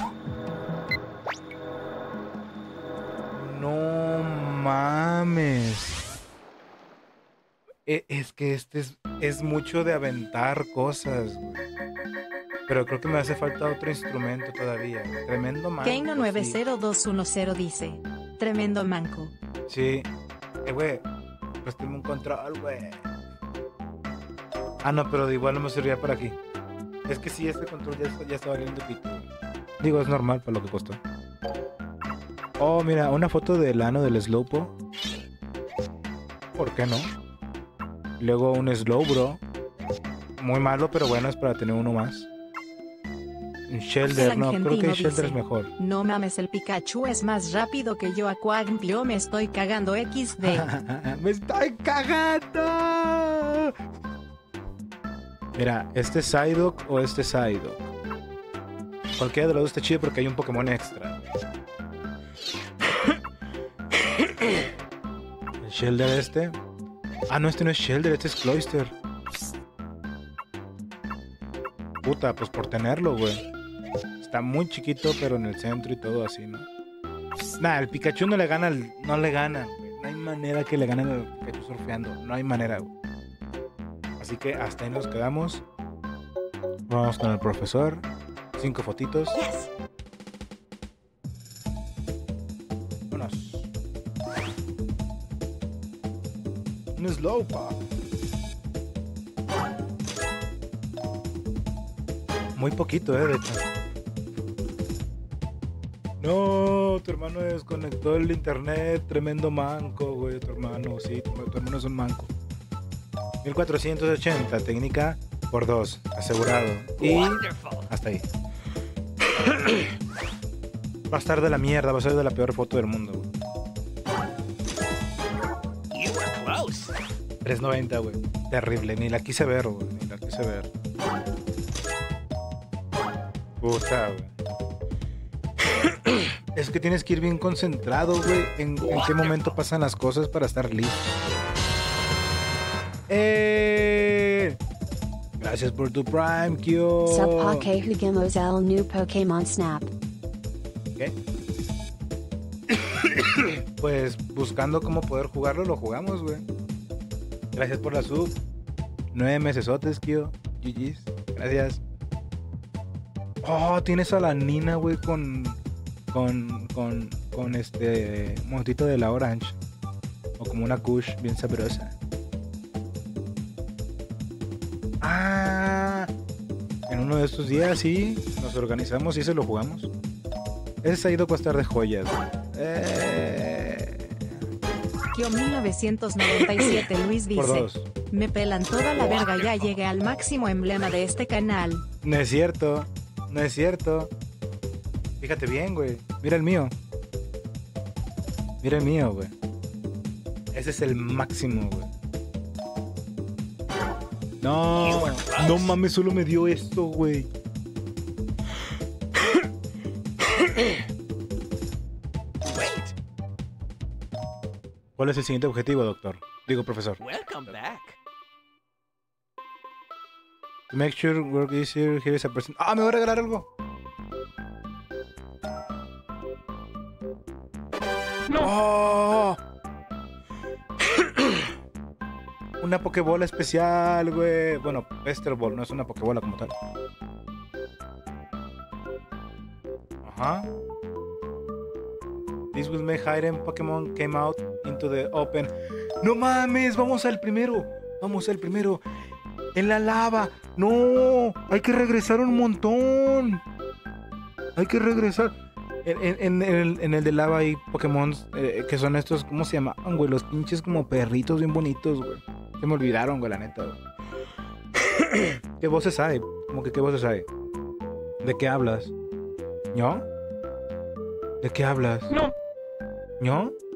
No mames. E- es que este es, es mucho de aventar cosas, güey. Pero creo que me hace falta otro instrumento todavía. Tremendo manco. Keino nueve sí. cero dos uno cero dice, tremendo manco. Sí. Eh, güey. Préstame un control, güey. Ah, no, pero de igual no me servía para aquí. Es que sí, este control ya, está- ya está valiendo pito. Digo, es normal para lo que costó. Oh, mira, una foto del ano del Slowpo. ¿Por qué no? Luego un Slowbro. Muy malo, pero bueno, es para tener uno más. Un Shelder, El no, creo que argentino Shelder dice, es mejor. no mames el Pikachu es más rápido que yo Aquaglio me estoy cagando equis de. ¡Me estoy cagando! Mira, ¿este es Psyduck o este es Psyduck? Cualquiera de los dos está chido porque hay un Pokémon extra. El Shelder este. Ah, no, este no es Shelder, este es Cloyster. Puta, pues por tenerlo, güey. Está muy chiquito, pero en el centro y todo así, ¿no? Nah, el Pikachu no le gana, al- no le gana, güey. No hay manera que le ganen al Pikachu surfeando. No hay manera, güey. Así que hasta ahí nos quedamos. Vamos con el profesor. Cinco fotitos. Yes. Vámonos. Un Slowpoke. Muy poquito, eh, de hecho. No, tu hermano desconectó el internet. Tremendo manco, güey. Tu hermano, sí, tu, tu hermano es un manco. mil cuatrocientos ochenta, técnica por dos, asegurado. Y Wonderful. hasta ahí. Va a estar de la mierda, va a ser de la peor foto del mundo, güey. You were close. trescientos noventa, güey. Terrible, ni la quise ver, güey. Ni la quise ver. Puta, güey. Es que tienes que ir bien concentrado, güey. En, en qué momento pasan las cosas para estar listo. ¡Eh! Gracias por tu Prime, Kyo. Subpake Hugemos el new Pokémon Snap. ¿Qué? Pues buscando cómo poder jugarlo, lo jugamos, güey. Gracias por la sub. Nueve mesesotes, Kyo. G G's. Gracias. Oh, tienes a la Nina, güey, con. Con. Con. Con este. Montito de la Orange. O como una Kush bien sabrosa. Ah. En uno de estos días, sí. Nos organizamos y se lo jugamos. Ese se ha ido a costar de joyas. Eh, Kyo mil novecientos noventa y siete Luis por dice, dos. me pelan toda la verga, ya llegué al máximo emblema de este canal. No es cierto. No es cierto. Fíjate bien, güey. Mira el mío. Mira el mío, güey. Ese es el máximo, güey. No. No mames, solo me dio esto, güey. Wait. ¿Cuál es el siguiente objetivo, doctor? Digo, profesor. Welcome back. To make sure work easier, here is a person. ¡Ah, me va a regalar algo! No. ¡Oh! Una Pokébola especial, güey. Bueno, Pester Ball, no es una Pokébola como tal. Ajá. This will make hidden Pokémon came out into the open. ¡No mames! Vamos al primero. Vamos al primero. En la lava. ¡No! Hay que regresar un montón. Hay que regresar. En, en, en el, en el de lava hay Pokémon eh, que son estos, ¿cómo se llamaban, güey? Los pinches como perritos bien bonitos, güey. Se me olvidaron, güey, la neta, güey. ¿Qué voces hay? ¿Cómo que qué voces hay? ¿De qué hablas? ¿Ño? ¿De qué hablas? No. ¿Ño?